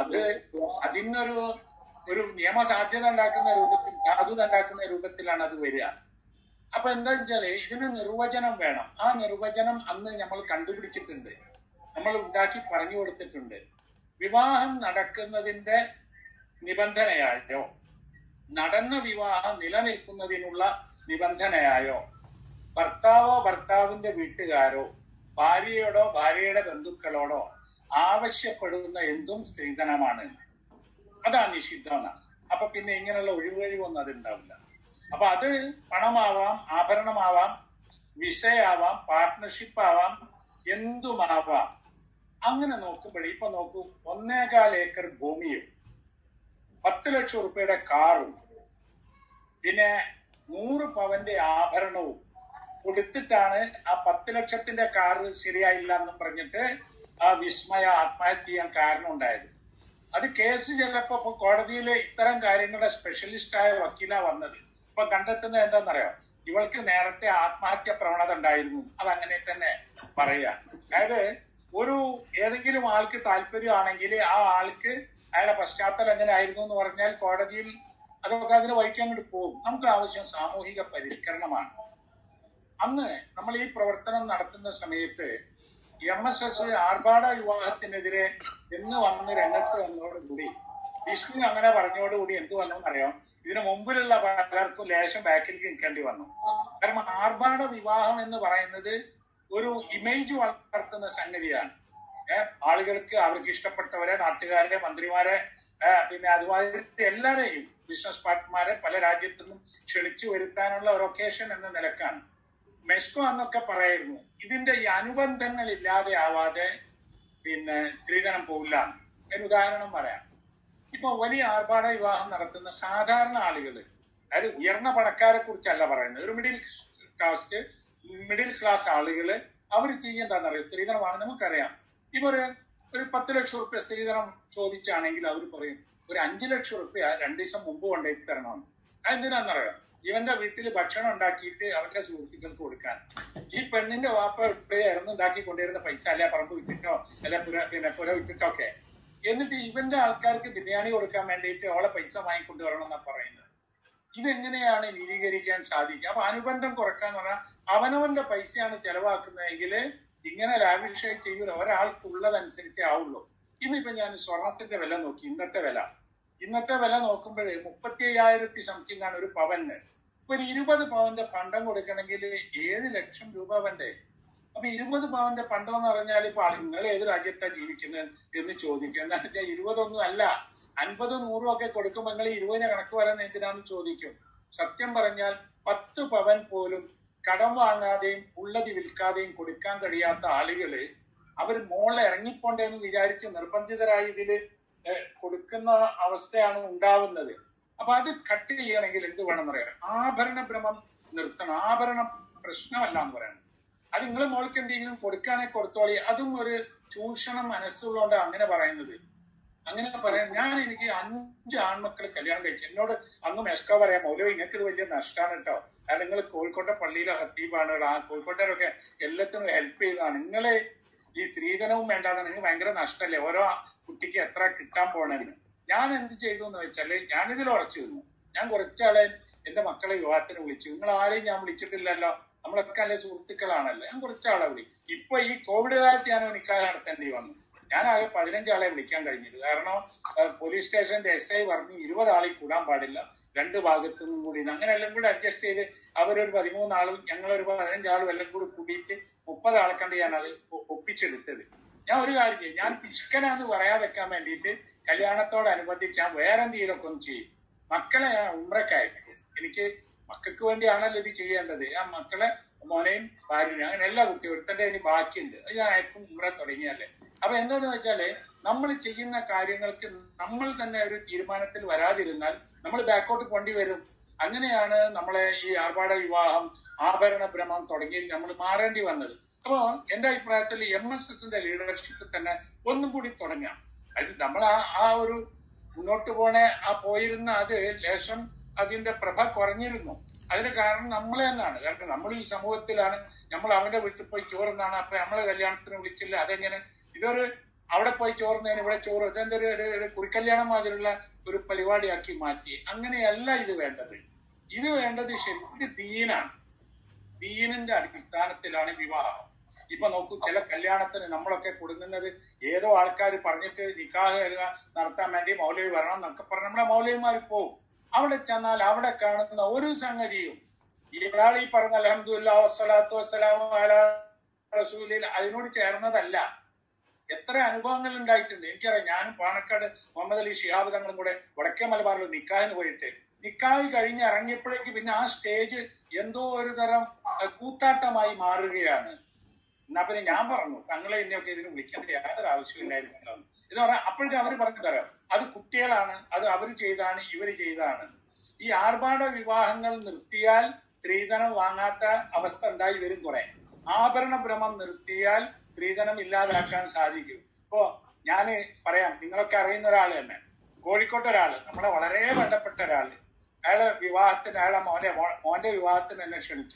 അതിനൊരു നിയമസാധ്യത ഉണ്ടാക്കുന്ന രൂപത്തിൽ, സാധുത ഉണ്ടാക്കുന്ന രൂപത്തിലാണ് അത് വരിക. അപ്പൊ എന്താ വെച്ചാല് ഇതിന് നിർവചനം വേണം. ആ നിർവചനം അന്ന് നമ്മൾ കണ്ടുപിടിച്ചിട്ടുണ്ട്, നമ്മൾ ഉണ്ടാക്കി പറഞ്ഞു കൊടുത്തിട്ടുണ്ട്. വിവാഹം നടക്കുന്നതിന്റെ നിബന്ധനയായോ, നടന്ന വിവാഹം നിലനിൽക്കുന്നതിനുള്ള നിബന്ധനയായോ, ഭർത്താവോ ഭർത്താവിന്റെ വീട്ടുകാരോ ഭാര്യയോടോ ഭാര്യയുടെ ബന്ധുക്കളോടോ ആവശ്യപ്പെടുന്ന എന്തും സ്ത്രീധനമാണ്. അതാണ് നിഷിദ്ധമെന്നാണ്. അപ്പൊ പിന്നെ ഇങ്ങനെയുള്ള ഒഴിവൊന്നും അതുണ്ടാവില്ല. അപ്പൊ അത് പണമാവാം, ആഭരണമാവാം, വിസയാവാം, പാർട്ട്ണർഷിപ്പ് ആവാം, എന്തുമാവാം. അങ്ങനെ നോക്കുമ്പോഴേ ഇപ്പൊ നോക്കൂ, 1.25 ഏക്കർ ഭൂമിയും 10 ലക്ഷം റുപ്യയുടെ കാറും പിന്നെ 100 പവന്റെ ആഭരണവും കൊടുത്തിട്ടാണ് ആ 10 ലക്ഷത്തിന്റെ കാറ് ശരിയായില്ല എന്നും പറഞ്ഞിട്ട് ആ വിസ്മയ ആത്മഹത്യ ചെയ്യാൻ കാരണം ഉണ്ടായത്. അത് കേസ് ചിലപ്പോ കോടതിയിൽ ഇത്തരം കാര്യങ്ങളുടെ സ്പെഷ്യലിസ്റ്റായ വക്കീലാ വന്നത്. ഇപ്പൊ കണ്ടെത്തുന്നത് എന്താണെന്നറിയാം, ഇവൾക്ക് നേരത്തെ ആത്മഹത്യ പ്രവണത ഉണ്ടായിരുന്നു. അതങ്ങനെ തന്നെ പറയാം. അതായത് ഏതെങ്കിലും ആൾക്ക് താല്പര്യമാണെങ്കിൽ ആ ആൾക്ക് അയാളുടെ പശ്ചാത്തലം എങ്ങനെ ആയിരുന്നു എന്ന് പറഞ്ഞാൽ കോടതിയിൽ അതൊക്കെ അതിന് വഹിക്കാൻ അങ്ങോട്ട് പോകും. നമുക്ക് ആവശ്യം സാമൂഹിക പരിഷ്കരണമാണ്. അന്ന് നമ്മൾ ഈ പ്രവർത്തനം നടത്തുന്ന സമയത്ത് MSS ആർഭാട വിവാഹത്തിനെതിരെ എന്ന് വന്ന് രംഗത്ത് വന്നതോടുകൂടി വിഷ്ണു അങ്ങനെ പറഞ്ഞതോടുകൂടി എന്ത് വന്നെന്നറിയാം, ഇതിനു മുമ്പിലുള്ള പലർക്കും ലേശം ബാക്കിലേക്ക് നിൽക്കേണ്ടി വന്നു. കാരണം ആർഭാട വിവാഹം എന്ന് പറയുന്നത് ഒരു ഇമേജ് വളർത്തുന്ന സംഗതിയാണ്. ആളുകൾക്ക് അവർക്ക് ഇഷ്ടപ്പെട്ടവരെ, നാട്ടുകാരെ, മന്ത്രിമാരെ, പിന്നെ അതുമാതിരി എല്ലാവരെയും ബിസിനസ് പാർട്ട്മാരെ പല രാജ്യത്തുനിന്നും ക്ഷണിച്ചു വരുത്താനുള്ള ഒരു ഒക്കേഷൻ എന്ന നിലക്കാണ്. മെസ്കോ അന്നൊക്കെ പറയായിരുന്നു ഇതിന്റെ ഈ അനുബന്ധങ്ങൾ ഇല്ലാതെ ആവാതെ പിന്നെ സ്ത്രീധനം പോകില്ല. ഒരു ഉദാഹരണം പറയാം. ഇപ്പൊ വലിയ ആർഭാട വിവാഹം നടത്തുന്ന സാധാരണ ആളുകൾ, അതായത് ഉയർന്ന പണക്കാരെ കുറിച്ചല്ല പറയുന്നത്, ഒരു മിഡിൽ ക്ലാസ് ആളുകള് അവർ ചെയ്യേണ്ടതെന്നറിയാം. സ്ത്രീധനമാണ് നമുക്കറിയാം. ഇപ്പൊ ഒരു 10 ലക്ഷം റുപ്യ സ്ത്രീധനം ചോദിച്ചാണെങ്കിൽ അവർ പറയും ഒരു 5 ലക്ഷം റുപ്യ 2 ദിവസം മുമ്പ് കൊണ്ടുപോയി തരണമെന്ന്. അതെന്തിനാന്നറിയാം, ഇവന്റെ വീട്ടിൽ ഭക്ഷണം ഉണ്ടാക്കിയിട്ട് അവന്റെ സുഹൃത്തുക്കൾക്ക് കൊടുക്കാൻ. ഈ പെണ്ണിന്റെ വാപ്പ ഇറന്ന് ഉണ്ടാക്കി കൊണ്ടുവരുന്ന പൈസ അല്ലെ പറമ്പ് വിറ്റിട്ടോ അല്ലെ പുര വിറ്റിട്ടോ ഒക്കെ, എന്നിട്ട് ഇവന്റെ ആൾക്കാർക്ക് ബിരിയാണി കൊടുക്കാൻ വേണ്ടിയിട്ട് അവളെ പൈസ വാങ്ങിക്കൊണ്ടുവരണം എന്നാ പറയുന്നത്. ഇതെങ്ങനെയാണ് നീതീകരിക്കാൻ സാധിക്കുക? അപ്പൊ അനുബന്ധം കുറക്കാന്ന് പറഞ്ഞാൽ അവനവന്റെ പൈസയാണ് ചെലവാക്കുന്നതെങ്കിൽ ഇങ്ങനെ ലാവിഷായി ചെയ്യൂല. ഒരാൾക്കുള്ളതനുസരിച്ചേ ആവുള്ളൂ. ഇന്നിപ്പോ ഞാൻ സ്വർണത്തിന്റെ വില നോക്കി, ഇന്നത്തെ വില നോക്കുമ്പോഴേ 35,000 സംതിങ് ആണ് ഒരു പവന്. ഇപ്പൊ ഒരു 20 പവന്റെ പണ്ടം കൊടുക്കണമെങ്കിൽ 7 ലക്ഷം രൂപ വേണ്ടേ? അപ്പൊ 20 പവന്റെ പണ്ടം എന്ന് പറഞ്ഞാൽ ഇപ്പൊ നിങ്ങൾ ഏത് രാജ്യത്താണ് ജീവിക്കുന്നത് എന്ന് ചോദിക്കുക. എന്താ വെച്ചാൽ 20 അല്ല, 50, 100 ഒക്കെ കൊടുക്കുമ്പോൾ നിങ്ങൾ 20 കണക്ക് പറയുന്നത് എന്തിനാന്ന് ചോദിക്കും. സത്യം പറഞ്ഞാൽ 10 പവൻ പോലും കടം വാങ്ങാതെയും ഉള്ളത് വിൽക്കാതെയും കൊടുക്കാൻ കഴിയാത്ത ആളുകള് അവർ മോളെ ഇറങ്ങിപ്പോണ്ടെന്ന് വിചാരിച്ച് നിർബന്ധിതരായി ഇതില് കൊടുക്കുന്ന അവസ്ഥയാണ് ഉണ്ടാവുന്നത്. അപ്പൊ അത് കട്ട് ചെയ്യണമെങ്കിൽ എന്ത് വേണം പറയാം, ആഭരണ ഭ്രമം നിർത്തണം. ആഭരണം പ്രശ്നമല്ല എന്ന് പറയണം. അത് നിങ്ങൾ മോൾക്ക് എന്തെങ്കിലും കൊടുക്കാനേ കൊടുത്തോളി. അതും ഒരു ചൂഷണം മനസ്സുള്ളതുകൊണ്ട് അങ്ങനെ പറയുന്നത്. അങ്ങനെ പറയാം. എനിക്ക് 5 ആൺമക്കൾ കല്യാണം കഴിച്ചു. എന്നോട് അന്ന് മെസ്കോ പറയാം, മൗലവി നിങ്ങൾക്ക് ഇത് വലിയ നഷ്ടമാണ് കേട്ടോ. അല്ല, നിങ്ങൾ കോഴിക്കോട്ടെ പള്ളിയിലെ ഹത്തീബാണ്, ആ കോഴിക്കോട്ടേരൊക്കെ എല്ലാത്തിനും ഹെൽപ്പ് ചെയ്തതാണ്. നിങ്ങള് ഈ സ്ത്രീധനവും വേണ്ടാതെ നിങ്ങൾക്ക് ഭയങ്കര നഷ്ടമല്ലേ, ഓരോ കുട്ടിക്ക് എത്ര കിട്ടാൻ പോണെന്ന്. ഞാൻ എന്ത് ചെയ്തു എന്ന് വെച്ചാല് ഞാനിതിൽ ഉറച്ചു നിന്നു. ഞാൻ കുറച്ചാളെ എന്റെ മക്കളെ വിവാഹത്തിന് വിളിച്ചു. നിങ്ങൾ ആരെയും ഞാൻ വിളിച്ചിട്ടില്ലല്ലോ, നമ്മളൊക്കെ നല്ല സുഹൃത്തുക്കളാണല്ലോ. ഞാൻ കുറച്ചാളെ ഇപ്പൊ ഈ കോവിഡ് കാലത്ത് ഞാൻ നിക്കാഹ് നടത്തേണ്ടി വന്നു. ഞാനാകെ 15 ആളെ വിളിക്കാൻ കഴിഞ്ഞില്ല. കാരണം പോലീസ് സ്റ്റേഷന്റെ SI പറഞ്ഞു 20 ആളിൽ കൂടാൻ പാടില്ല, 2 ഭാഗത്തു നിന്നും കൂടി. അങ്ങനെ എല്ലാം കൂടി അഡ്ജസ്റ്റ് ചെയ്ത് അവരൊരു 13 ആളും ഞങ്ങളൊരു 15 ആളും എല്ലാം കൂടി കൂടിയിട്ട് 30 ആളെ കണ്ട് ഞാൻ അത് ഒപ്പിച്ചെടുത്തത്. ഞാൻ ഒരു കാര്യം ചെയ്യും, ഞാൻ പിശുക്കനാന്ന് പറയാതെക്കാൻ വേണ്ടിയിട്ട് കല്യാണത്തോടനുബന്ധിച്ച് ഞാൻ വേറെ എന്തെങ്കിലുമൊക്കെ ഒന്ന് ചെയ്യും. മക്കളെ ഞാൻ ഉംറക്കയക്കും. എനിക്ക് മക്കൾക്ക് വേണ്ടിയാണല്ലോ ഇത് ചെയ്യേണ്ടത്. ആ മക്കളെ, മോനെയും ഭാര്യയും, അങ്ങനെ എല്ലാ കുട്ടിയും ഒരുത്തന്റെ അതിന് ബാക്കിയുണ്ട്. അത് ഞാൻ അയക്കും ഉംറ തുടങ്ങിയല്ലേ. അപ്പൊ എന്താന്ന് വെച്ചാല് നമ്മൾ ചെയ്യുന്ന കാര്യങ്ങൾക്ക് നമ്മൾ തന്നെ ഒരു തീരുമാനത്തിൽ വരാതിരുന്നാൽ നമ്മൾ ബാക്കോട്ട് കൊണ്ടുവരും. അങ്ങനെയാണ് നമ്മളെ ഈ ആർഭാട വിവാഹം, ആഭരണ ഭ്രമം തുടങ്ങി നമ്മൾ മാറേണ്ടി വന്നത്. അപ്പോ എന്റെ അഭിപ്രായത്തിൽ MSSന്റെ ലീഡർഷിപ്പ് തന്നെ ഒന്നും കൂടി തുടങ്ങാം. അത് നമ്മൾ ആ ഒരു മുന്നോട്ട് പോയിരുന്ന അത് ലേശം അതിന്റെ പ്രഭ കുറഞ്ഞിരുന്നു. അതിന് കാരണം നമ്മൾ തന്നെയാണ്. കാരണം നമ്മൾ ഈ സമൂഹത്തിലാണ്. നമ്മൾ അവന്റെ വീട്ടിൽ പോയി ചോറുന്നാണ്. അപ്പൊ നമ്മളെ കല്യാണത്തിന് വിളിച്ചില്ല, അതെങ്ങനെ? ഇതൊരു അവിടെ പോയി ചോറുന്നതിന് ഇവിടെ ചോറ്, ഇതെന്താ ഒരു കുറിക്കല്യാണം മാതിരിയുള്ള ഒരു പരിപാടിയാക്കി മാറ്റി. അങ്ങനെയല്ല ഇത് വേണ്ടത്. ഇത് വേണ്ടത് ശരിക്കും ദീനാണ്. ദീനിന്റെ അടിസ്ഥാനത്തിലാണ് വിവാഹം. ഇപ്പൊ നോക്കൂ, ചില കല്യാണത്തിന് നമ്മളൊക്കെ കൊടുക്കുന്നത് ഏതോ ആൾക്കാർ പറഞ്ഞിട്ട് നിക്കാഹ് നടത്താൻ വേണ്ടി മൗലവി വരണം എന്നൊക്കെ പറഞ്ഞ് നമ്മളെ മൗലവിമാർ പോകും. അവിടെ ചെന്നാൽ അവിടെ കാണുന്ന ഒരു സംഗതിയും ഇയാൾ ഈ പറഞ്ഞ അൽഹംദുലില്ലാഹി വസ്സലാത്തു വസ്സലാമു അലാ റസൂലിൽ അതിനോട് ചേർന്നതല്ല. എത്ര അനുഭവങ്ങൾ ഉണ്ടായിട്ടുണ്ട് എനിക്കറിയാം. ഞാനും പാണക്കാട് മുഹമ്മദ് അലി ശിഹാബ് തങ്ങളും കൂടെ വടക്കേ മലബാറിൽ നിക്കാഹിന് പോയിട്ട് നിക്കാഹ് കഴിഞ്ഞ് ഇറങ്ങിയപ്പോഴേക്ക് പിന്നെ ആ സ്റ്റേജ് എന്തോ ഒരു തരം കൂത്താട്ടമായി മാറുകയാണ്. എന്നാ പിന്നെ ഞാൻ പറഞ്ഞു തങ്ങളെ എന്നെയൊക്കെ ഇതിന് വിളിക്കേണ്ട യാതൊരു ആവശ്യമില്ലായിരുന്നല്ലോ എന്ന് പറഞ്ഞാൽ അപ്പോഴേക്കും അവർ പറഞ്ഞു തരാം അത് കുട്ടികളാണ്, അത് അവർ ചെയ്താണ്, ഇവര് ചെയ്താണ്. ഈ ആർഭാട വിവാഹങ്ങൾ നിർത്തിയാൽ സ്ത്രീധനം വാങ്ങാത്ത അവസ്ഥ ഉണ്ടായി വരും. കുറെ ആഭരണ ഭ്രമം നിർത്തിയാൽ സ്ത്രീധനം ഇല്ലാതാക്കാൻ സാധിക്കും. ഇപ്പോ ഞാന് പറയാം, നിങ്ങളൊക്കെ അറിയുന്ന ഒരാള് തന്നെ, കോഴിക്കോട്ടെ ഒരാള്, നമ്മളെ വളരെ വേണ്ടപ്പെട്ട ഒരാള്, അയാളെ വിവാഹത്തിന്, അയാളെ മോന്റെ വിവാഹത്തിന് എന്നെ ക്ഷണിച്ചു.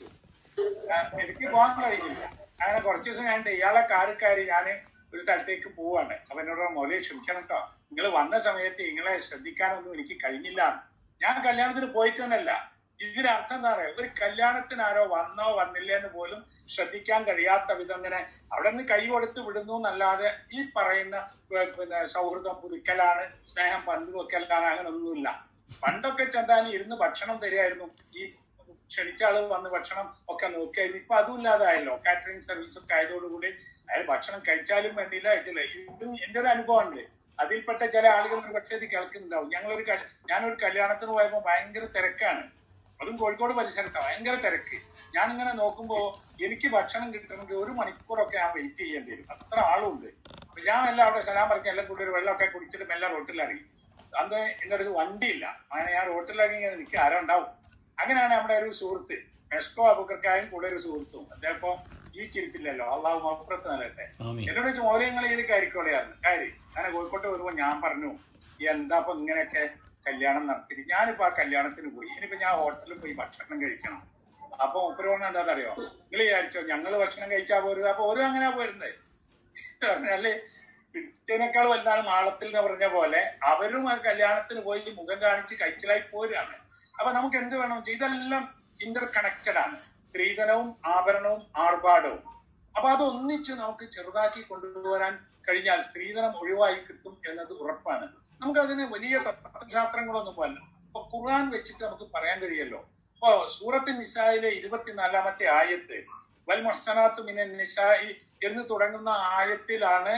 എനിക്ക് പോകാൻ കഴിഞ്ഞില്ല. അങ്ങനെ കുറച്ച് ദിവസം കഴിഞ്ഞിട്ട് ഇയാളെ കാറുകാരി ഞാൻ ഒരു സ്ഥലത്തേക്ക് പോവാണ്. അപ്പൊ എന്നോട് മോലെ ക്ഷമിക്കണം കേട്ടോ, നിങ്ങൾ വന്ന സമയത്ത് നിങ്ങളെ ശ്രദ്ധിക്കാനൊന്നും എനിക്ക് കഴിഞ്ഞില്ല. ഞാൻ കല്യാണത്തിന് പോയിട്ടൊന്നല്ല. ഇതിനർത്ഥം എന്താ പറയാ, ഒരു കല്യാണത്തിന് ആരോ വന്നോ വന്നില്ലേ എന്ന് പോലും ശ്രദ്ധിക്കാൻ കഴിയാത്ത വിധം അങ്ങനെ അവിടെ നിന്ന് കൈ കൊടുത്ത് വിടുന്നു എന്നല്ലാതെ ഈ പറയുന്ന പിന്നെ സൗഹൃദം പുതുക്കലാണ്, സ്നേഹം പങ്കുവെക്കലാണ്, അങ്ങനെ ഒന്നുമില്ല. പണ്ടൊക്കെ ചെന്നാലും ഇരുന്ന് ഭക്ഷണം തരുമായിരുന്നു, ഈ ക്ഷണിച്ച ആള് വന്ന് ഭക്ഷണം ഒക്കെ നോക്കിയായിരുന്നു. ഇപ്പൊ അതും ഇല്ലാതായല്ലോ. കാറ്ററിംഗ് സർവീസ് ഒക്കെ ആയതോടുകൂടി അയാൾ ഭക്ഷണം കഴിച്ചാലും വേണ്ടിയില്ല. ഇതും എന്റെ ഒരു അനുഭവമുണ്ട്. അതിൽപ്പെട്ട ചില ആളുകൾ ഒരു പക്ഷേ ഇത് കേൾക്കുന്നുണ്ടാവും. ഞാനൊരു കല്യാണത്തിന് പോയപ്പോ ഭയങ്കര തിരക്കാണ്, അതും കോഴിക്കോട് പരിസരത്താണ്, ഭയങ്കര തിരക്ക്. ഞാനിങ്ങനെ നോക്കുമ്പോ എനിക്ക് ഭക്ഷണം കിട്ടണമെങ്കിൽ 1 മണിക്കൂറൊക്കെ ഞാൻ വെയിറ്റ് ചെയ്യേണ്ടി വരും, അത്ര ആളുണ്ട്. അപ്പൊ ഞാൻ എല്ലാം അവിടെ സലാം പറഞ്ഞ് എല്ലാം കൂടി ഒരു വെള്ളമൊക്കെ കുടിച്ചിട്ട് എല്ലാം റോട്ടിലിറങ്ങി. അന്ന് എൻ്റെ അടുത്ത് വണ്ടിയില്ല, അങ്ങനെ ഞാൻ റോട്ടിലിറങ്ങി ഇങ്ങനെ നിൽക്കുക, ആരോ ഉണ്ടാവും. അങ്ങനെയാണ് നമ്മുടെ ഒരു സുഹൃത്ത് മെസ്കോ അബൂബക്കർക്കായും കൂടെ ഒരു സുഹൃത്തും, അദ്ദേഹം ഈ ചിരിപ്പില്ലല്ലോ, അള്ളാഹു മഗ്ഫിറത്ത് നൽകട്ടെ, എന്നോട് വെച്ച് മോലയങ്ങൾ ഈ കാര്യക്കോടെയാണ് കാര്യം. അങ്ങനെ കോഴിക്കോട്ട് വരുമ്പോൾ ഞാൻ പറഞ്ഞു, എന്താ ഇപ്പൊ ഇങ്ങനെയൊക്കെ കല്യാണം നടത്തി, ഞാനിപ്പോ ആ കല്യാണത്തിന് പോയി, ഇനിയിപ്പോ ഞാൻ ഹോട്ടലിൽ പോയി ഭക്ഷണം കഴിക്കണം. അപ്പൊ ഒപ്പര് പറഞ്ഞ എന്താണെന്നറിയോ, നിങ്ങൾ വിചാരിച്ചോ ഞങ്ങള് ഭക്ഷണം കഴിച്ചാൽ പോരുത്, അപ്പൊ ഓരോ അങ്ങനെ പോരുന്നത് പറഞ്ഞാല് പിടിച്ചതിനേക്കാൾ വലുതാണ് മാളത്തിൽ എന്ന് പറഞ്ഞ പോലെ അവരും ആ കല്യാണത്തിന് പോയി മുഖം കാണിച്ച് കഴിച്ചിലായി പോരാണ്. അപ്പൊ നമുക്ക് എന്ത് വേണം, ഇതെല്ലാം ഇന്റർ കണക്റ്റഡ് ആണ്, സ്ത്രീധനവും ആഭരണവും ആർഭാടവും. അപ്പൊ അത് ഒന്നിച്ച് നമുക്ക് ചെറുതാക്കി കൊണ്ടുവരാൻ കഴിഞ്ഞാൽ സ്ത്രീധനം ഒഴിവായി കിട്ടും എന്നത് ഉറപ്പാണ്. നമുക്കതിന് വലിയ തത്വശാസ്ത്രങ്ങളൊന്നും പോലല്ലോ. ഇപ്പൊ ഖുർആൻ വെച്ചിട്ട് നമുക്ക് പറയാൻ കഴിയല്ലോ. ഇപ്പൊ സൂറത്ത് നിസായിലെ 24-ാമത്തെ ആയത്ത് വൽ മുഹ്സനാത്തു മിനൻ നിസാഇ എന്ന് തുടങ്ങുന്ന ആയത്തിലാണ്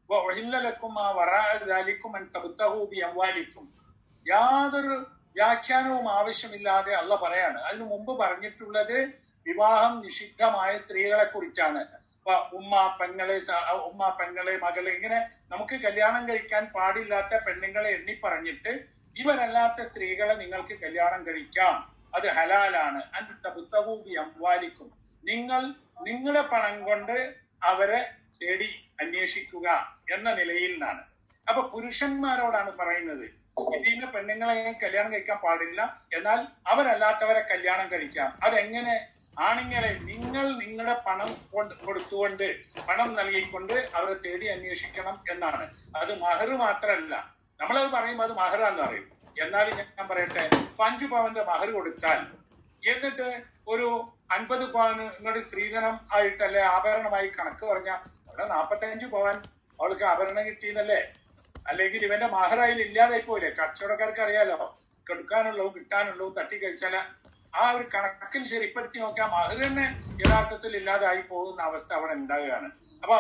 യാതൊരു വ്യാഖ്യാനവും ആവശ്യമില്ലാതെ അള്ള പറയാണ്. അതിനു മുമ്പ് പറഞ്ഞിട്ടുള്ളത് വിവാഹം നിഷിദ്ധമായ സ്ത്രീകളെ കുറിച്ചാണ്. ഉമ്മ പെങ്ങളെ മകള്, ഇങ്ങനെ നമുക്ക് കല്യാണം കഴിക്കാൻ പാടില്ലാത്ത പെണ്ണുങ്ങളെ എണ്ണി പറഞ്ഞിട്ട് ഇവരല്ലാത്ത സ്ത്രീകളെ നിങ്ങൾക്ക് കല്യാണം കഴിക്കാം, അത് ഹലാലാണ്. അംവാലിക്കും, നിങ്ങൾ നിങ്ങളുടെ പണം കൊണ്ട് അവരെ തേടി അന്വേഷിക്കുക എന്ന നിലയിൽ നിന്നാണ്. അപ്പൊ പുരുഷന്മാരോടാണ് പറയുന്നത്, ഇതിന്റെ പെണ്ണുങ്ങളെ കല്യാണം കഴിക്കാൻ പാടില്ല, എന്നാൽ അവരല്ലാത്തവരെ കല്യാണം കഴിക്കാം. അതെങ്ങനെ? ആണുങ്ങളെ നിങ്ങൾ നിങ്ങളുടെ പണം കൊടുത്തുകൊണ്ട്, പണം നൽകിക്കൊണ്ട് അവരെ തേടി അന്വേഷിക്കണം എന്നാണ്. അത് മഹർ മാത്രമല്ല, നമ്മളത് പറയുമ്പോൾ അത് മഹറാന്ന് പറയും. എന്നാലും ഞാൻ പറയട്ടെ, 5 പവന്റെ മഹർ കൊടുത്താൽ എന്നിട്ട് ഒരു 50 പവൻ ഇങ്ങോട്ട് സ്ത്രീധനം ആയിട്ടല്ലേ ആഭരണമായി കണക്ക് പറഞ്ഞാൽ അവിടെ 45 പവൻ അവൾക്ക് ആഭരണം കിട്ടിയെന്നല്ലേ? അല്ലെങ്കിൽ ഇവന്റെ മഹറായിൽ ഇല്ലാതായി പോയില്ലേ? കച്ചവടക്കാർക്ക് അറിയാലോ, കൊടുക്കാനുള്ളവും കിട്ടാനുള്ളവും തട്ടിക്കഴിച്ചാൽ ആ ഒരു കണക്കിൽ ശരിപ്പെടുത്തി നോക്കാം, മഹർ തന്നെ യഥാർത്ഥത്തിൽ ഇല്ലാതായി പോകുന്ന അവസ്ഥ അവിടെ ഉണ്ടാകുകയാണ്. അപ്പൊ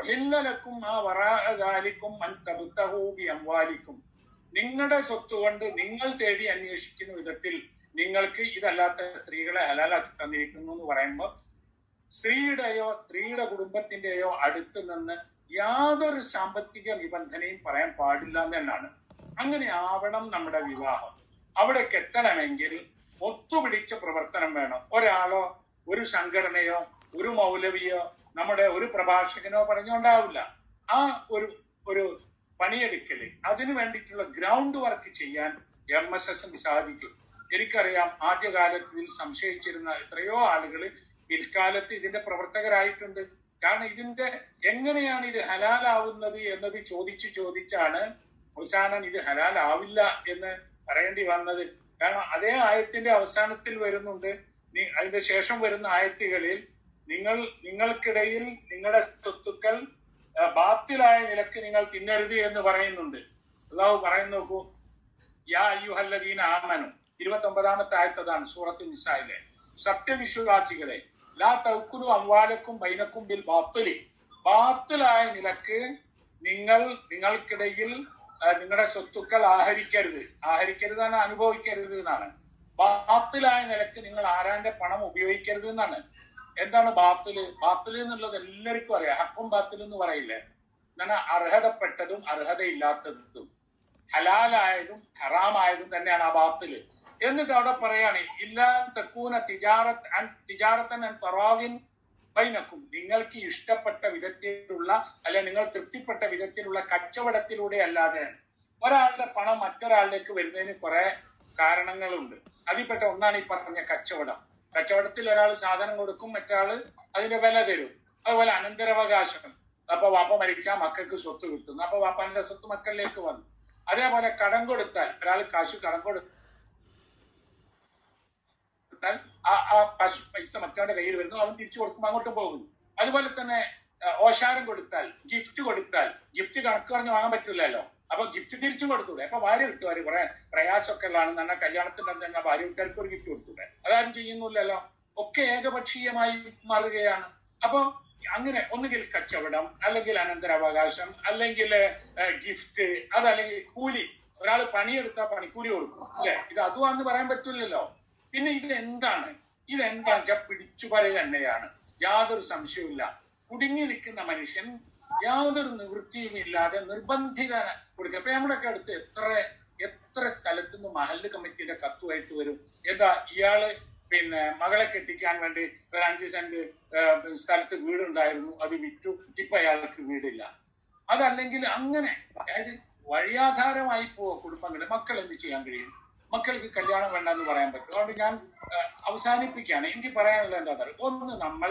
അംവാലിക്കും, നിങ്ങളുടെ സ്വത്ത് കൊണ്ട് നിങ്ങൾ തേടി അന്വേഷിക്കുന്ന വിധത്തിൽ നിങ്ങൾക്ക് ഇതല്ലാത്ത സ്ത്രീകളെ ഹലാലാക്കി തന്നിരിക്കുന്നു എന്ന് പറയുമ്പോൾ സ്ത്രീയുടെ കുടുംബത്തിന്റെയോ അടുത്ത് നിന്ന് യാതൊരു സാമ്പത്തിക നിബന്ധനയും പറയാൻ പാടില്ല എന്നാണ്. അങ്ങനെ ആവണം നമ്മുടെ വിവാഹം. അവിടേക്ക് എത്തണമെങ്കിൽ ഒത്തുപിടിച്ച പ്രവർത്തനം വേണം. ഒരാളോ ഒരു സംഘടനയോ ഒരു മൗലവിയോ നമ്മുടെ ഒരു പ്രഭാഷകനോ പറഞ്ഞുകൊണ്ടാവില്ല. ആ ഒരു പണിയെടുക്കല്, അതിനു വേണ്ടിയിട്ടുള്ള ഗ്രൗണ്ട് വർക്ക് ചെയ്യാൻ MSSന് സാധിക്കും. എനിക്കറിയാം, ആദ്യകാലത്ത് ഇതിൽ സംശയിച്ചിരുന്ന എത്രയോ ആളുകൾ പിൽക്കാലത്ത് ഇതിന്റെ പ്രവർത്തകരായിട്ടുണ്ട്. കാരണം ഇതിന്റെ എങ്ങനെയാണ് ഇത് ഹലാലാവുന്നത് എന്നത് ചോദിച്ചാണ് അവസാനം ഇത് ഹലാലാവില്ല എന്ന് പറയേണ്ടി വന്നത്. കാരണം അതേ ആയത്തിന്റെ അവസാനത്തിൽ വരുന്നുണ്ട്, അതിന്റെ ശേഷം വരുന്ന ആയത്തുകളിൽ നിങ്ങൾക്കിടയിൽ നിങ്ങളുടെ സ്വത്തുക്കൾ ബാത്തിലായ നിലക്ക് നിങ്ങൾ തിന്നരുത് എന്ന് പറയുന്നുണ്ട്. അല്ലാഹു പറയുന്നു, നോക്കൂ, യാ അയ്യുഹല്ലദീന ആമനു, 29-ാമത്തെ ആയത്തതാണ് സൂറത്തുൽ നിസായിലെ. സത്യവിശ്വാസികളെ, ലാ തഅ്കുലു അംവാലക്കും ബൈനക്കും ബിൽ ബാത്തിലി, ബാത്തിലായ നിലക്ക് നിങ്ങൾക്കിടയിൽ നിങ്ങളുടെ സ്വത്തുക്കൾ ആഹരിക്കരുതാണ്, അനുഭവിക്കരുത് എന്നാണ്. ബാത്തിലായ നിലക്ക് നിങ്ങൾ ആരാന്റെ പണം ഉപയോഗിക്കരുത് എന്നാണ്. എന്താണ് ബാത്തില്? ബാത്തില് എന്നുള്ളത് എല്ലാവർക്കും അറിയാം. ഹക്കും ബാത്തിൽ എന്ന് പറയില്ലേ? എന്നാൽ അർഹതപ്പെട്ടതും അർഹതയില്ലാത്തതും ഹലാലായതും ഹറാമായതും തന്നെയാണ് ആ ബാത്തില്. എന്നിട്ട് അവിടെ പറയാണ് ഇല്ലാ തക്കൂന തിജാറത്തൻ തറാവിൻ ബൈനക്കും, നിങ്ങൾക്ക് ഇഷ്ടപ്പെട്ട വിധത്തിലുള്ള അല്ലെ നിങ്ങൾ തൃപ്തിപ്പെട്ട വിധത്തിലുള്ള കച്ചവടത്തിലൂടെ അല്ലാതെ. ഒരാളുടെ പണം മറ്റൊരാളിലേക്ക് വരുന്നതിന് കുറെ കാരണങ്ങളുണ്ട്. അതിൽപ്പെട്ട ഒന്നാണ് ഈ പറഞ്ഞ കച്ചവടം. കച്ചവടത്തിൽ ഒരാൾ സാധനം കൊടുക്കും, മറ്റൊരാള് അതിന്റെ വില തരും. അതുപോലെ അനന്തരാവകാശം. അപ്പൊ വാപ്പ മരിച്ചാൽ മക്കൾക്ക് സ്വത്ത് കിട്ടുന്നു, അപ്പൊ വാപ്പാന്റെ സ്വത്ത് മക്കളിലേക്ക് വന്നു. അതേപോലെ കടം കൊടുത്താൽ ഒരാൾ കാശ് കടം കൊടുത്താൽ ആ പൈസ മറ്റവന്റെ കയ്യിൽ വരുന്നു, അവൻ തിരിച്ചു കൊടുക്കുമ്പോൾ അങ്ങോട്ടും പോകുന്നു. അതുപോലെ തന്നെ ഓശാരം കൊടുത്താൽ, ഗിഫ്റ്റ് കൊടുത്താൽ, ഗിഫ്റ്റ് കണക്ക് പറഞ്ഞ് വാങ്ങാൻ പറ്റില്ലല്ലോ, അപ്പൊ ഗിഫ്റ്റ് തിരിച്ചും കൊടുത്തൂടെ? അപ്പൊ ഭാര്യ കിട്ടുവാര് കുറെ പ്രയാസമൊക്കെ ഉള്ളതാണ് തന്നെ കല്യാണത്തിന്റെ തന്നെ ഭാര്യ വീട്ടുകാർക്ക് ഒരു ഗിഫ്റ്റ് കൊടുത്തൂടെ? അതാരും ചെയ്യുന്നില്ലല്ലോ. ഒക്കെ ഏകപക്ഷീയമായി മാറുകയാണ്. അപ്പൊ അങ്ങനെ ഒന്നുകിൽ കച്ചവടം, അല്ലെങ്കിൽ അനന്തരാവകാശം, അല്ലെങ്കിൽ ഗിഫ്റ്റ്, അതല്ലെങ്കിൽ കൂലി. ഒരാൾ പണിയെടുത്താൽ പണിക്കൂലി കൊടുക്കും അല്ലെ? ഇത് അതുമാണെന്ന് പറയാൻ പറ്റില്ലല്ലോ. പിന്നെ ഇതെന്താണ് വെച്ചാൽ പിടിച്ചുപറി തന്നെയാണ്, യാതൊരു സംശയവുമില്ല. കുടുങ്ങി നിൽക്കുന്ന മനുഷ്യൻ യാതൊരു നിവൃത്തിയും ഇല്ലാതെ നിർബന്ധിത കൊടുക്കുക. അപ്പൊ നമ്മുടെയൊക്കെ അടുത്ത് എത്ര സ്ഥലത്തുനിന്ന് മഹല്ല് കമ്മിറ്റിയുടെ കത്തുമായിട്ട് വരും. എന്താ ഇയാള് പിന്നെ മകളെ കെട്ടിക്കാൻ വേണ്ടി ഒരു 5 സെന്റ് സ്ഥലത്ത് വീടുണ്ടായിരുന്നു, അത് വിറ്റു, ഇപ്പൊ അയാൾക്ക് വീടില്ല. അതല്ലെങ്കിൽ അങ്ങനെ, അതായത് വഴിയാധാരമായി പോവുക കുടുംബങ്ങള്. മക്കൾ എന്ത് ചെയ്യാൻ കഴിയും? മക്കൾക്ക് കല്യാണം വേണ്ടെന്ന് പറയാൻ പറ്റും. അതുകൊണ്ട് ഞാൻ അവസാനിപ്പിക്കുകയാണ്. എനിക്ക് പറയാനുള്ളത് എന്താ പറയുക, ഒന്ന് നമ്മൾ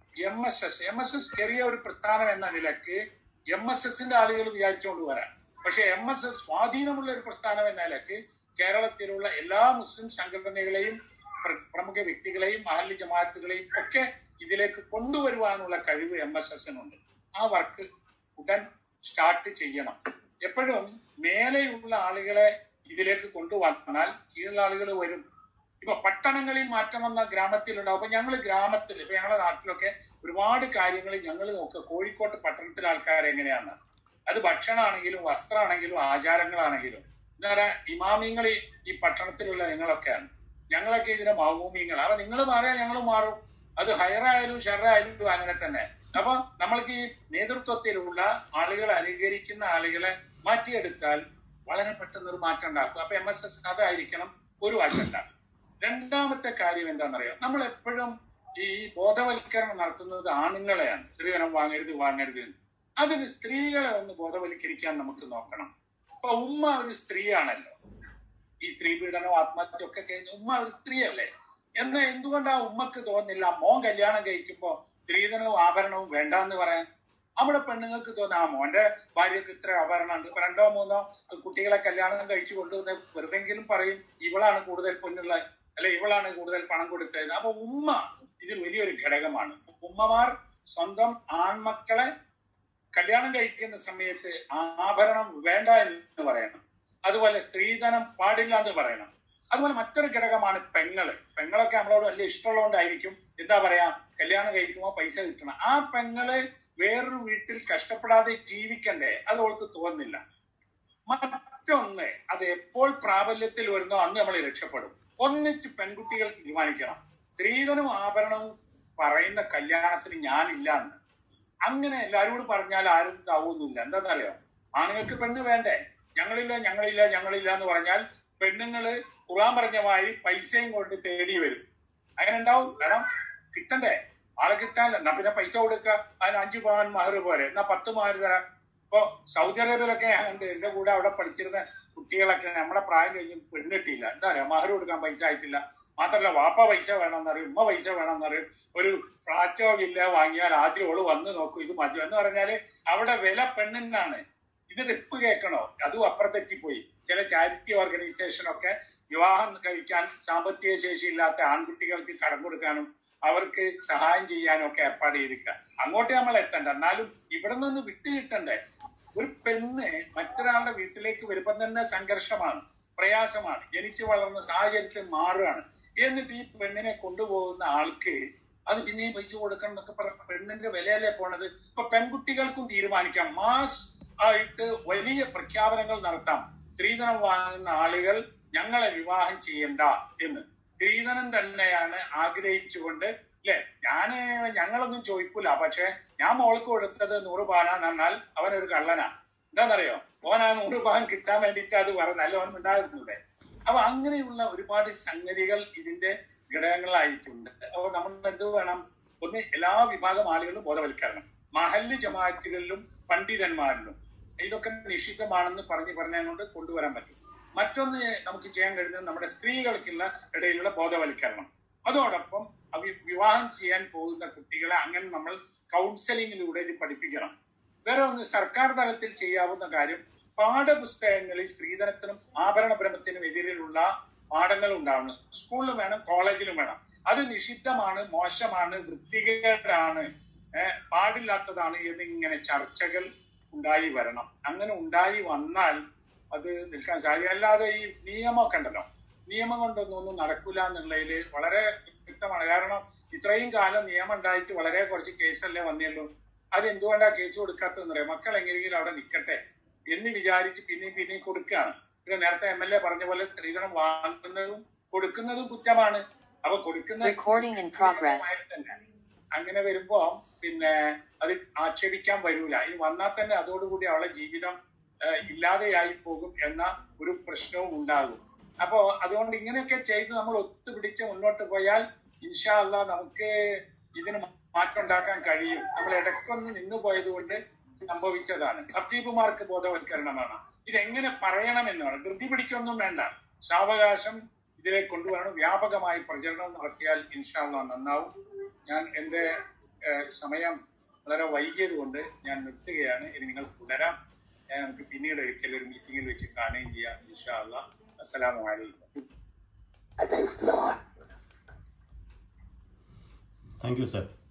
MSS ചെറിയ ഒരു പ്രസ്ഥാനം എന്ന നിലക്ക് MSSന്റെ ആളുകൾ വിചാരിച്ചുകൊണ്ട് വരാം. പക്ഷെ MSS സ്വാധീനമുള്ള ഒരു പ്രസ്ഥാനം എന്ന നിലക്ക് കേരളത്തിലുള്ള എല്ലാ മുസ്ലിം സംഘടനകളെയും പ്രമുഖ വ്യക്തികളെയും മഹല്ല് ജമാഅത്തുകളെയും ഒക്കെ ഇതിലേക്ക് കൊണ്ടുവരുവാനുള്ള കഴിവ് MSSനുണ്ട്. ആ വർക്ക് ഉടൻ സ്റ്റാർട്ട് ചെയ്യണം. എപ്പോഴും മേലെയുള്ള ആളുകളെ ഇതിലേക്ക് കൊണ്ടുവന്നാൽ കീഴുള്ള ആളുകൾ വരും. ഇപ്പൊ പട്ടണങ്ങളിൽ മാറ്റം വന്ന ഗ്രാമത്തിലുണ്ടാവും. അപ്പൊ ഞങ്ങൾ ഗ്രാമത്തിൽ, ഇപ്പൊ ഞങ്ങളുടെ നാട്ടിലൊക്കെ ഒരുപാട് കാര്യങ്ങൾ ഞങ്ങൾ നോക്കുക. കോഴിക്കോട്ട് പട്ടണത്തിലെ ആൾക്കാർ എങ്ങനെയാണ്, അത് ഭക്ഷണമാണെങ്കിലും വസ്ത്രമാണെങ്കിലും ആചാരങ്ങളാണെങ്കിലും. എന്താ പറയാ, ഇമാമിങ്ങൾ ഈ പട്ടണത്തിലുള്ള നിങ്ങളൊക്കെയാണ്, ഞങ്ങളൊക്കെ ഇതിനെ മൗമൂമിങ്ങൾ. അപ്പൊ നിങ്ങൾ മാറിയാൽ ഞങ്ങൾ മാറും. അത് ഹൈറായാലും ഷെറായാലും അങ്ങനെ തന്നെ. അപ്പൊ നമ്മൾക്ക് ഈ നേതൃത്വത്തിലുള്ള ആളുകൾ അനുകരിക്കുന്ന ആളുകളെ മാറ്റിയെടുത്താൽ വളരെ പെട്ടെന്ന് ഒരു മാറ്റം ഉണ്ടാക്കും. അപ്പൊ MSS അതായിരിക്കണം ഒരു അജണ്ട. രണ്ടാമത്തെ കാര്യം എന്താണെന്നറിയാം, നമ്മൾ എപ്പോഴും ഈ ബോധവൽക്കരണം നടത്തുന്നത് ആണുങ്ങളെയാണ്. സ്ത്രീധനം വാങ്ങരുത്. അതിന് സ്ത്രീകളെ ഒന്ന് ബോധവൽക്കരിക്കാൻ നമുക്ക് നോക്കണം. അപ്പൊ ഉമ്മ ഒരു സ്ത്രീയാണല്ലോ. ഈ സ്ത്രീപീഡനവും ആത്മഹത്യ ഒക്കെ കഴിഞ്ഞ ഉമ്മ ഒരു സ്ത്രീയല്ലേ? എന്നാൽ എന്തുകൊണ്ട് ആ ഉമ്മക്ക് തോന്നുന്നില്ല മോൻ കല്യാണം കഴിക്കുമ്പോ സ്ത്രീധനവും ആഭരണവും വേണ്ടെന്ന് പറയാൻ? നമ്മുടെ പെണ്ണുങ്ങൾക്ക് തോന്നുന്നു ആ മോന്റെ ഭാര്യക്ക് ഇത്ര ആഭരണം ഉണ്ട്, 2 or 3 കുട്ടികളെ കല്യാണം കഴിച്ചു കൊണ്ടുവന്ന് വെറുതെങ്കിലും പറയും ഇവളാണ് കൂടുതൽ പൊന്നുള്ള, അല്ലെ ഇവളാണ് കൂടുതൽ പണം കൊടുത്തത്. അപ്പൊ ഉമ്മ ഇതിൽ വലിയൊരു ഘടകമാണ്. ഉമ്മമാർ സ്വന്തം ആൺമക്കളെ കല്യാണം കഴിക്കുന്ന സമയത്ത് ആഭരണം വേണ്ട എന്ന് പറയണം. അതുപോലെ സ്ത്രീധനം പാടില്ല എന്ന് പറയണം. അതുപോലെ മറ്റൊരു ഘടകമാണ് പെങ്ങളൊക്കെ നമ്മളോട് വലിയ ഇഷ്ടമുള്ളതുകൊണ്ടായിരിക്കും എന്താ പറയാ, കല്യാണം കഴിക്കുമ്പോൾ പൈസ കിട്ടണം. ആ പെങ്ങള് വേറൊരു വീട്ടിൽ കഷ്ടപ്പെടാതെ ജീവിക്കണ്ടേ? അത് അവൾക്ക് തോന്നുന്നില്ല. മറ്റൊന്ന്, അത് എപ്പോൾ പ്രാബല്യത്തിൽ വരുന്നോ അന്ന് നമ്മൾ രക്ഷപ്പെടും. ഒന്നിച്ച് പെൺകുട്ടികൾ തീരുമാനിക്കണം, സ്ത്രീധനവും ആഭരണവും പറയുന്ന കല്യാണത്തിന് ഞാനില്ല എന്ന്. അങ്ങനെ എല്ലാവരോടും പറഞ്ഞാൽ ആരും ഇതാവുന്നില്ല. എന്താണെന്നറിയോ, ആണുങ്ങൾക്ക് പെണ്ണ് വേണ്ടേ? ഞങ്ങളില്ല എന്ന് പറഞ്ഞാൽ പെണ്ണുങ്ങള് ഖുർആൻ പറഞ്ഞ മാതിരി പൈസയും കൊണ്ട് തേടി വരും. അങ്ങനെ ഉണ്ടാവും. കാരണം കിട്ടണ്ടേ? ആളെ കിട്ടാനല്ല. എന്നാ പിന്നെ പൈസ കൊടുക്കുക, അതിന് 5 പവൻ മഹർ പോരെ, എന്നാ 10 മഹർ തരാം. ഇപ്പൊ സൗദി അറേബ്യയിലൊക്കെ ഉണ്ട്. എന്റെ കൂടെ അവിടെ പഠിച്ചിരുന്ന കുട്ടികളൊക്കെ നമ്മുടെ പ്രായം കഴിഞ്ഞ് പെണ്ണിട്ടില്ല. എന്താ പറയാ, മഹർ കൊടുക്കാൻ പൈസ ആയിട്ടില്ല. മാത്രമല്ല വാപ്പ പൈസ വേണമെന്നറിയും, ഉമ്മ പൈസ വേണമെന്നറിയും. ഒരു ഫ്ലാറ്റോ വില്ല വാങ്ങിയാൽ ആദ്യം ഓള് വന്ന് നോക്കും ഇത് മതി എന്ന് പറഞ്ഞാല് അവിടെ വില പെണ്ണിനാണ്. ഇത് റിപ്പ് കേൾക്കണോ? അതും അപ്പുറത്തെറ്റിപ്പോയി. ചില ചാരിറ്റി ഓർഗനൈസേഷനൊക്കെ വിവാഹം കഴിക്കാൻ സാമ്പത്തിക ശേഷി ഇല്ലാത്ത ആൺകുട്ടികൾക്ക് കടം കൊടുക്കാനും അവർക്ക് സഹായം ചെയ്യാനും ഒക്കെ ഏർപ്പാട് ചെയ്തിരിക്കുക. അങ്ങോട്ട് നമ്മൾ എത്തണ്ട, എന്നാലും ഇവിടെ നിന്ന് വിട്ടു കിട്ടണ്ടേ? ഒരു പെണ്ണ് മറ്റൊരാളുടെ വീട്ടിലേക്ക് വരുമ്പം തന്നെ സംഘർഷമാണ്, പ്രയാസമാണ്. ജനിച്ചു വളർന്ന സാഹചര്യത്തിൽ മാറുകയാണ്. എന്നിട്ട് ഈ പെണ്ണിനെ കൊണ്ടുപോകുന്ന ആൾക്ക് അത് പിന്നെയും പൈസ കൊടുക്കണം എന്നൊക്കെ പറഞ്ഞ പെണ്ണിന്റെ വിലയല്ലേ പോണത്? ഇപ്പൊ പെൺകുട്ടികൾക്കും തീരുമാനിക്കാം, മാസ് ആയിട്ട് വലിയ പ്രഖ്യാപനങ്ങൾ നടത്താം. സ്ത്രീധനം വാങ്ങുന്ന ആളുകൾ ഞങ്ങളെ വിവാഹം ചെയ്യണ്ട എന്ന്. സ്ത്രീധനം തന്നെയാണ് ആഗ്രഹിച്ചുകൊണ്ട് അല്ലെ? ഞങ്ങളൊന്നും ചോദിക്കൂല, പക്ഷെ ഞാൻ മോൾക്ക് കൊടുത്തത് 100 പാനാന്ന് പറഞ്ഞാൽ അവനൊരു കള്ളനാ. എന്താണെന്നറിയോ? ഓൻ ആ 100 പാൻ കിട്ടാൻ വേണ്ടിയിട്ട് അത് പറഞ്ഞല്ല, ഓൻ ഉണ്ടാകുന്നില്ലേ? അപ്പൊ അങ്ങനെയുള്ള ഒരുപാട് സംഗതികൾ ഇതിന്റെ ഘടകങ്ങളായിട്ടുണ്ട്. അപ്പൊ നമ്മൾ എന്ത് വേണം? ഒന്ന്, എല്ലാ വിഭാഗം ആളുകളും ബോധവൽക്കരണം. മഹല്ല് ജമാഅത്തുകളിലും പണ്ഡിതന്മാരിലും ഇതൊക്കെ നിഷിദ്ധമാണെന്ന് പറഞ്ഞുകൊണ്ട് കൊണ്ടുവരാൻ പറ്റും. മറ്റൊന്ന് നമുക്ക് ചെയ്യാൻ കഴിയുന്നത് നമ്മുടെ സ്ത്രീകൾക്കുള്ള ഇടയിലുള്ള ബോധവൽക്കരണം. അതോടൊപ്പം വിവാഹം ചെയ്യാൻ പോകുന്ന കുട്ടികളെ അങ്ങനെ നമ്മൾ കൗൺസിലിങ്ങിലൂടെ ഇത് പഠിപ്പിക്കണം. വേറെ ഒന്ന്, സർക്കാർ തലത്തിൽ ചെയ്യാവുന്ന കാര്യം, പാഠപുസ്തകങ്ങളിൽ സ്ത്രീധനത്തിനും ആഭരണഭ്രമത്തിനും എതിരെയുള്ള പാഠങ്ങൾ ഉണ്ടാവണം. സ്കൂളിലും വേണം, കോളേജിലും വേണം. അത് നിഷിദ്ധമാണ്, മോശമാണ്, വൃത്തികേടാണ്, പാടില്ലാത്തതാണ് എന്നിങ്ങനെ ചർച്ചകൾ ഉണ്ടായി വരണം. അങ്ങനെ ഉണ്ടായി വന്നാൽ അത് നിൽക്കാൻ സാധിക്കും. അല്ലാതെ ഈ നിയമമൊക്കെ ഉണ്ടല്ലോ, നിയമം കൊണ്ടൊന്നും നടക്കില്ല എന്നുള്ളതിൽ വളരെ വ്യക്തമാണ്. കാരണം ഇത്രയും കാലം നിയമം ഉണ്ടായിട്ട് വളരെ കുറച്ച് കേസല്ലേ വന്നുള്ളൂ. അത് എന്തുകൊണ്ടാണ് കേസ് കൊടുക്കാത്തതെന്ന് പറയാം? മക്കൾ എങ്ങനെയെങ്കിലും അവിടെ നിൽക്കട്ടെ എന്ന് വിചാരിച്ച് പിന്നെയും കൊടുക്കുകയാണ്. പിന്നെ നേരത്തെ MLA പറഞ്ഞ പോലെ സ്ത്രീധനം വാങ്ങുന്നതും കൊടുക്കുന്നതും കുറ്റമാണ്. അപ്പൊ കൊടുക്കുന്ന തന്നെ അങ്ങനെ വരുമ്പോ പിന്നെ അത് ആക്ഷേപിക്കാൻ വരൂല. ഇനി വന്നാൽ തന്നെ അതോടുകൂടി അവളെ ജീവിതം ഇല്ലാതെയായി പോകും എന്ന ഒരു പ്രശ്നവും ഉണ്ടാകും. അപ്പോ അതുകൊണ്ട് ഇങ്ങനെയൊക്കെ ചെയ്ത് നമ്മൾ ഒത്തുപിടിച്ച് മുന്നോട്ട് പോയാൽ ഇൻഷാ അല്ലാഹ് നമുക്ക് ഇതിന് മാറ്റം ഉണ്ടാക്കാൻ കഴിയും. നമ്മൾ ഇടയ്ക്കൊന്ന് നിന്നു പോയത് കൊണ്ട് സംഭവിച്ചതാണ്. ഖത്തീബുമാർക്ക് ബോധവൽക്കരണമാണ്. ഇതെങ്ങനെ പറയണമെന്നാണ്. ധൃതി പിടിക്കൊന്നും വേണ്ട, സാവകാശം ഇതിലേക്ക് കൊണ്ടുവരണം. വ്യാപകമായി പ്രചരണം നടത്തിയാൽ ഇൻഷാ അല്ലാഹ് നന്നാവും. ഞാൻ എൻ്റെ സമയം വളരെ വൈകിയത് കൊണ്ട് ഞാൻ നിർത്തുകയാണ്. ഇനി നിങ്ങൾ തുടരാം. നമുക്ക് പിന്നീട് ഒരിക്കലും ഒരു മീറ്റിംഗിൽ വെച്ച് കാണുകയും ചെയ്യാം ഇൻഷാ അല്ലാഹ്. അസ്സലാമു അലൈക്കും. Thank you sir.